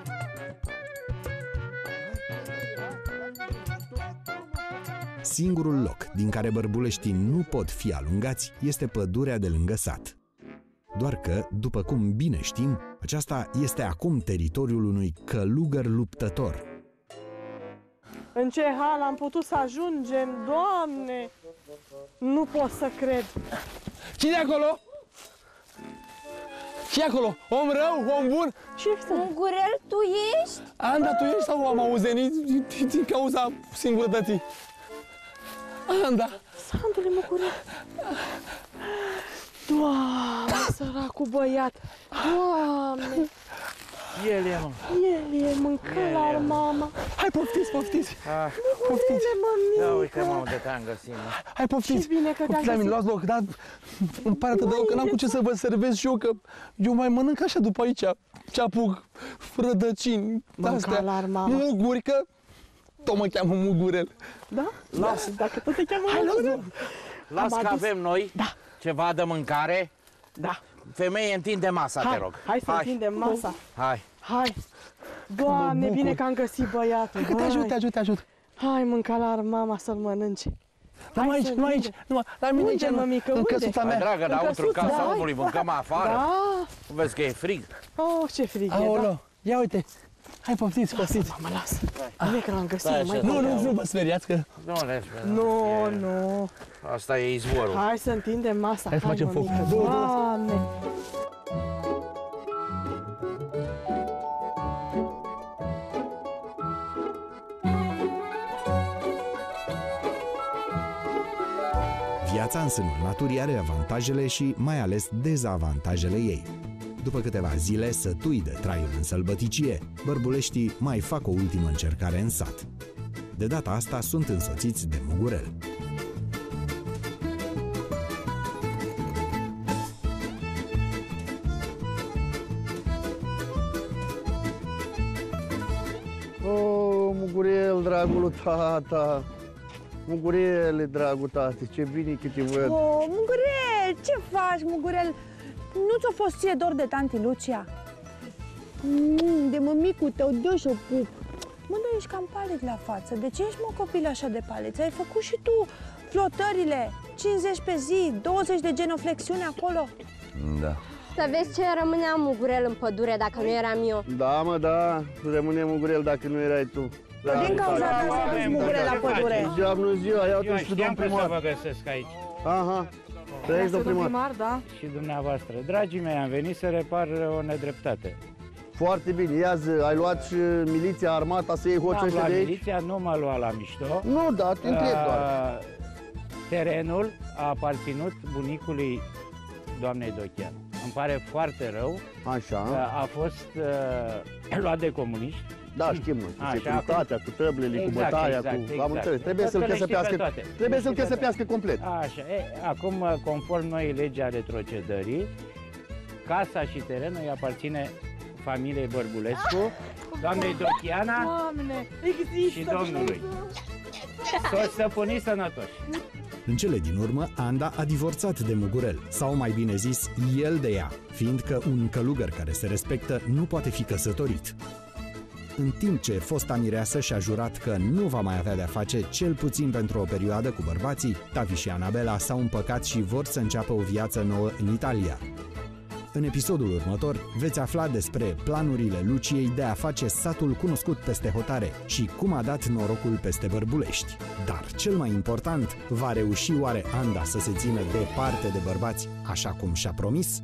Speaker 6: Singurul loc din care bărbuleștii nu pot fi alungați este pădurea de lângă sat. Doar că, după cum bine știm, aceasta este acum teritoriul unui călugăr luptător.
Speaker 8: În ce hal am putut să ajungem, Doamne! Nu pot să cred.
Speaker 12: Cine acolo? Ce acolo? Om rău? Om bun?
Speaker 3: Ungurel, tu ești?
Speaker 12: Anda, tu ești sau am auzenit din cauza singurătății? Anda!
Speaker 8: Sandule Mugurel! Doamne, săracul băiat! Doamne!
Speaker 10: El e, mă.
Speaker 5: El e mâncălar, mama.
Speaker 12: Hai, poftiți, poftiți.
Speaker 5: Poftiți.
Speaker 10: Ia uite, mă, de te-am găsit, mă.
Speaker 12: Hai, poftiți.
Speaker 5: Ce bine că
Speaker 12: Poftiți la mine, luați loc, dar îmi pare atât de rău că n-am cu ce să vă servez și eu, că eu mai mănânc așa după aici. Ce apuc, rădăcini,
Speaker 5: Mâncălar, mama.
Speaker 12: muguri, că tot mă cheamă Mugurel.
Speaker 5: Da? Lasă, dacă tot te cheamă Mugurel.
Speaker 10: Las că avem noi ceva de mâncare.
Speaker 5: Da.
Speaker 10: Femeie, întinde masa, te rog.
Speaker 5: Hai să întindem masa.
Speaker 10: Hai.
Speaker 5: Doamne, bine că am găsit băiatul.
Speaker 12: Hai că te ajut.
Speaker 5: Hai, mâncălar, mama, să-l mănânci.
Speaker 12: Nu aici, la mine aici, în căsuța mea.
Speaker 10: Dragă, înăuntru casa omului, mâncăm afară.
Speaker 5: Da.
Speaker 10: Vezi că e frig.
Speaker 5: Oh, ce frig e,
Speaker 12: Aolo, ia uite. Hai, poftiți.
Speaker 5: Mama, lasă. Bine că l-am găsit.
Speaker 12: Nu vă speriați că...
Speaker 5: Nu.
Speaker 10: Asta e izvorul.
Speaker 5: Hai să întindem masa.
Speaker 12: Hai să facem foc.
Speaker 5: Doamne.
Speaker 6: Viața în sânul naturii are avantajele și mai ales dezavantajele ei. După câteva zile sătui de traiul în sălbăticie, bărbuleștii mai fac o ultimă încercare în sat. De data asta sunt însoțiți de Mugurel.
Speaker 2: Oh, Mugurel, dragul tata. Mugurele, dragul tati, ce bine că te văd.
Speaker 5: Oh, Mugurel, ce faci, Mugurel? Nu ți-a fost ție dor de tanti Lucia? De mămicul tău, dă și o pup. Mă, dar ești cam palid la față. De ce ești, mă, copil, așa de palid? Ai făcut și tu flotările, 50 pe zi, 20 de genoflexiuni acolo?
Speaker 2: Da.
Speaker 3: Să vezi ce rămânea Mugurel în pădure dacă nu eram eu.
Speaker 2: Da, mă, da, rămâne Mugurel dacă nu erai tu.
Speaker 5: Din cauza ta s-a dus Mugurel la pădure.
Speaker 2: Ziua, bună ziua, iau-te
Speaker 15: Eu
Speaker 2: și tu, domn
Speaker 15: știam că să
Speaker 2: primar.
Speaker 15: vă găsesc aici.
Speaker 2: Aha, trăiești, domn primar.
Speaker 5: Da.
Speaker 15: Și dumneavoastră. Dragii mei, am venit să repar o nedreptate.
Speaker 2: Foarte bine, ia zi, ai luat și miliția, armata să iei hoții ăștia de aici?
Speaker 15: Miliția nu m-a luat la mișto.
Speaker 2: Nu, da, te întreb doar.
Speaker 15: Terenul a aparținut bunicului doamnei Dochean. Îmi pare foarte rău.
Speaker 2: Așa.
Speaker 15: A fost luat de comuniști.
Speaker 2: Da, știm, cu securitatea, cu tăblele, cu bătaia, cu... Am înțeles, trebuie să-l căsăpească, trebuie să-l căsăpească complet.
Speaker 15: Așa, acum, conform noii legi a retrocedării, casa și terenul îi aparține familiei Bărbulescu, doamnei Dochiana și domnului. Toți stăpâniți sănătoși.
Speaker 6: În cele din urmă, Anda a divorțat de Mugurel, sau mai bine zis, el de ea, fiindcă un călugăr care se respectă nu poate fi căsătorit. În timp ce fosta mireasă și-a jurat că nu va mai avea de-a face, cel puțin pentru o perioadă, cu bărbații, Tavi și Anabela s-au împăcat și vor să înceapă o viață nouă în Italia. În episodul următor veți afla despre planurile Luciei de a face satul cunoscut peste hotare și cum a dat norocul peste Bărbulești. Dar cel mai important, va reuși oare Anda să se țină departe de bărbați așa cum și-a promis?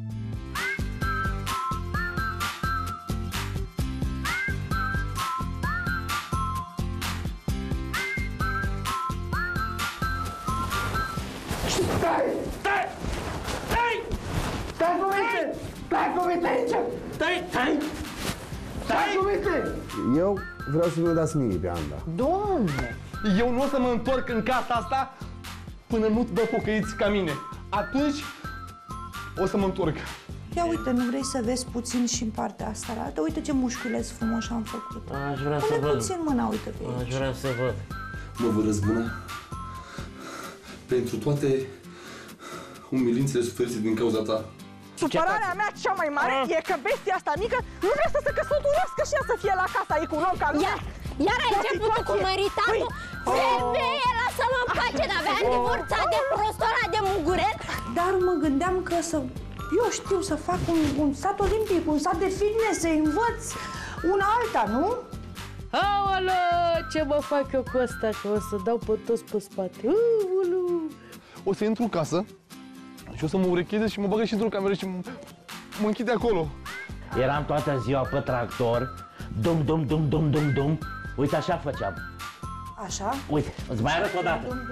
Speaker 2: Eu vreau să mi-o dați mie pe Anda.
Speaker 12: Doamne! Eu nu o să mă întorc în casa asta până nu-ți dă pocăiți ca mine. Atunci o să mă întorc.
Speaker 5: Ia uite, nu vrei să vezi puțin și în partea asta arată? Uite ce mușchiuleți frumos am făcut.
Speaker 13: Aș vrea să
Speaker 5: Pune
Speaker 13: văd.
Speaker 5: puțin mâna, uite pe aici.
Speaker 13: Aș vrea să văd.
Speaker 12: Mă vă răzbuna pentru toate umilințele suferite din cauza ta.
Speaker 5: Supărarea mea cea mai mare e că bestia asta mică nu vrea să se căsătorească și ea să fie la casa ei cu un om ca lumea.
Speaker 3: Iar ai început cu măritatul? Femeie, lasă-mă în pace, n-aveam divorțat de prostul ăla de Mugurel?
Speaker 5: Dar mă gândeam că eu știu să fac un sat olimpic, un sat de fitness, să învăț una alta, nu?
Speaker 8: Aolă, ce mă fac eu cu ăsta, că o să dau pe toți pe spate.
Speaker 12: O să intru în casă și o să mă urecheze și mă bagă și într-o cameră și mă închide acolo.
Speaker 13: Eram toată ziua pe tractor, dum. Uite, așa făceam.
Speaker 5: Așa?
Speaker 13: Uite, îți mai arăt o dată.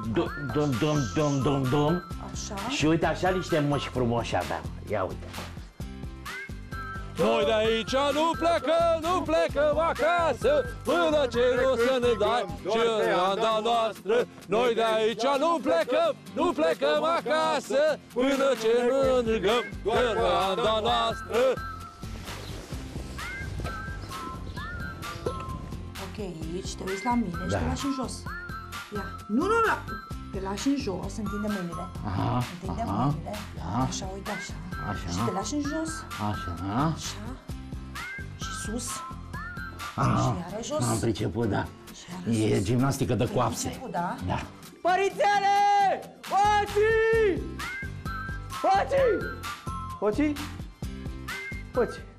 Speaker 13: Dum.
Speaker 5: Așa.
Speaker 13: Și uite, așa niște mușchi frumoși aveam. Ia uite.
Speaker 12: Noi de aici nu plecăm acasă, până ce nu o să ne dai ceranda noastră. Noi de aici nu plecăm acasă, până ce nu ne dăm ceranda noastră.
Speaker 16: Ok, aici te uiți la mine și te lași în jos. Ia, nu, te lași în jos, întinde mâinile. Întinde mâinile. Așa, uite așa. Și te lași în jos. Așa. Și sus. Și iară jos.
Speaker 10: Am priceput, da. E gimnastică de coapse.
Speaker 16: Da.
Speaker 14: Părințele! Hoții! Hoții! Hoții? Hoții!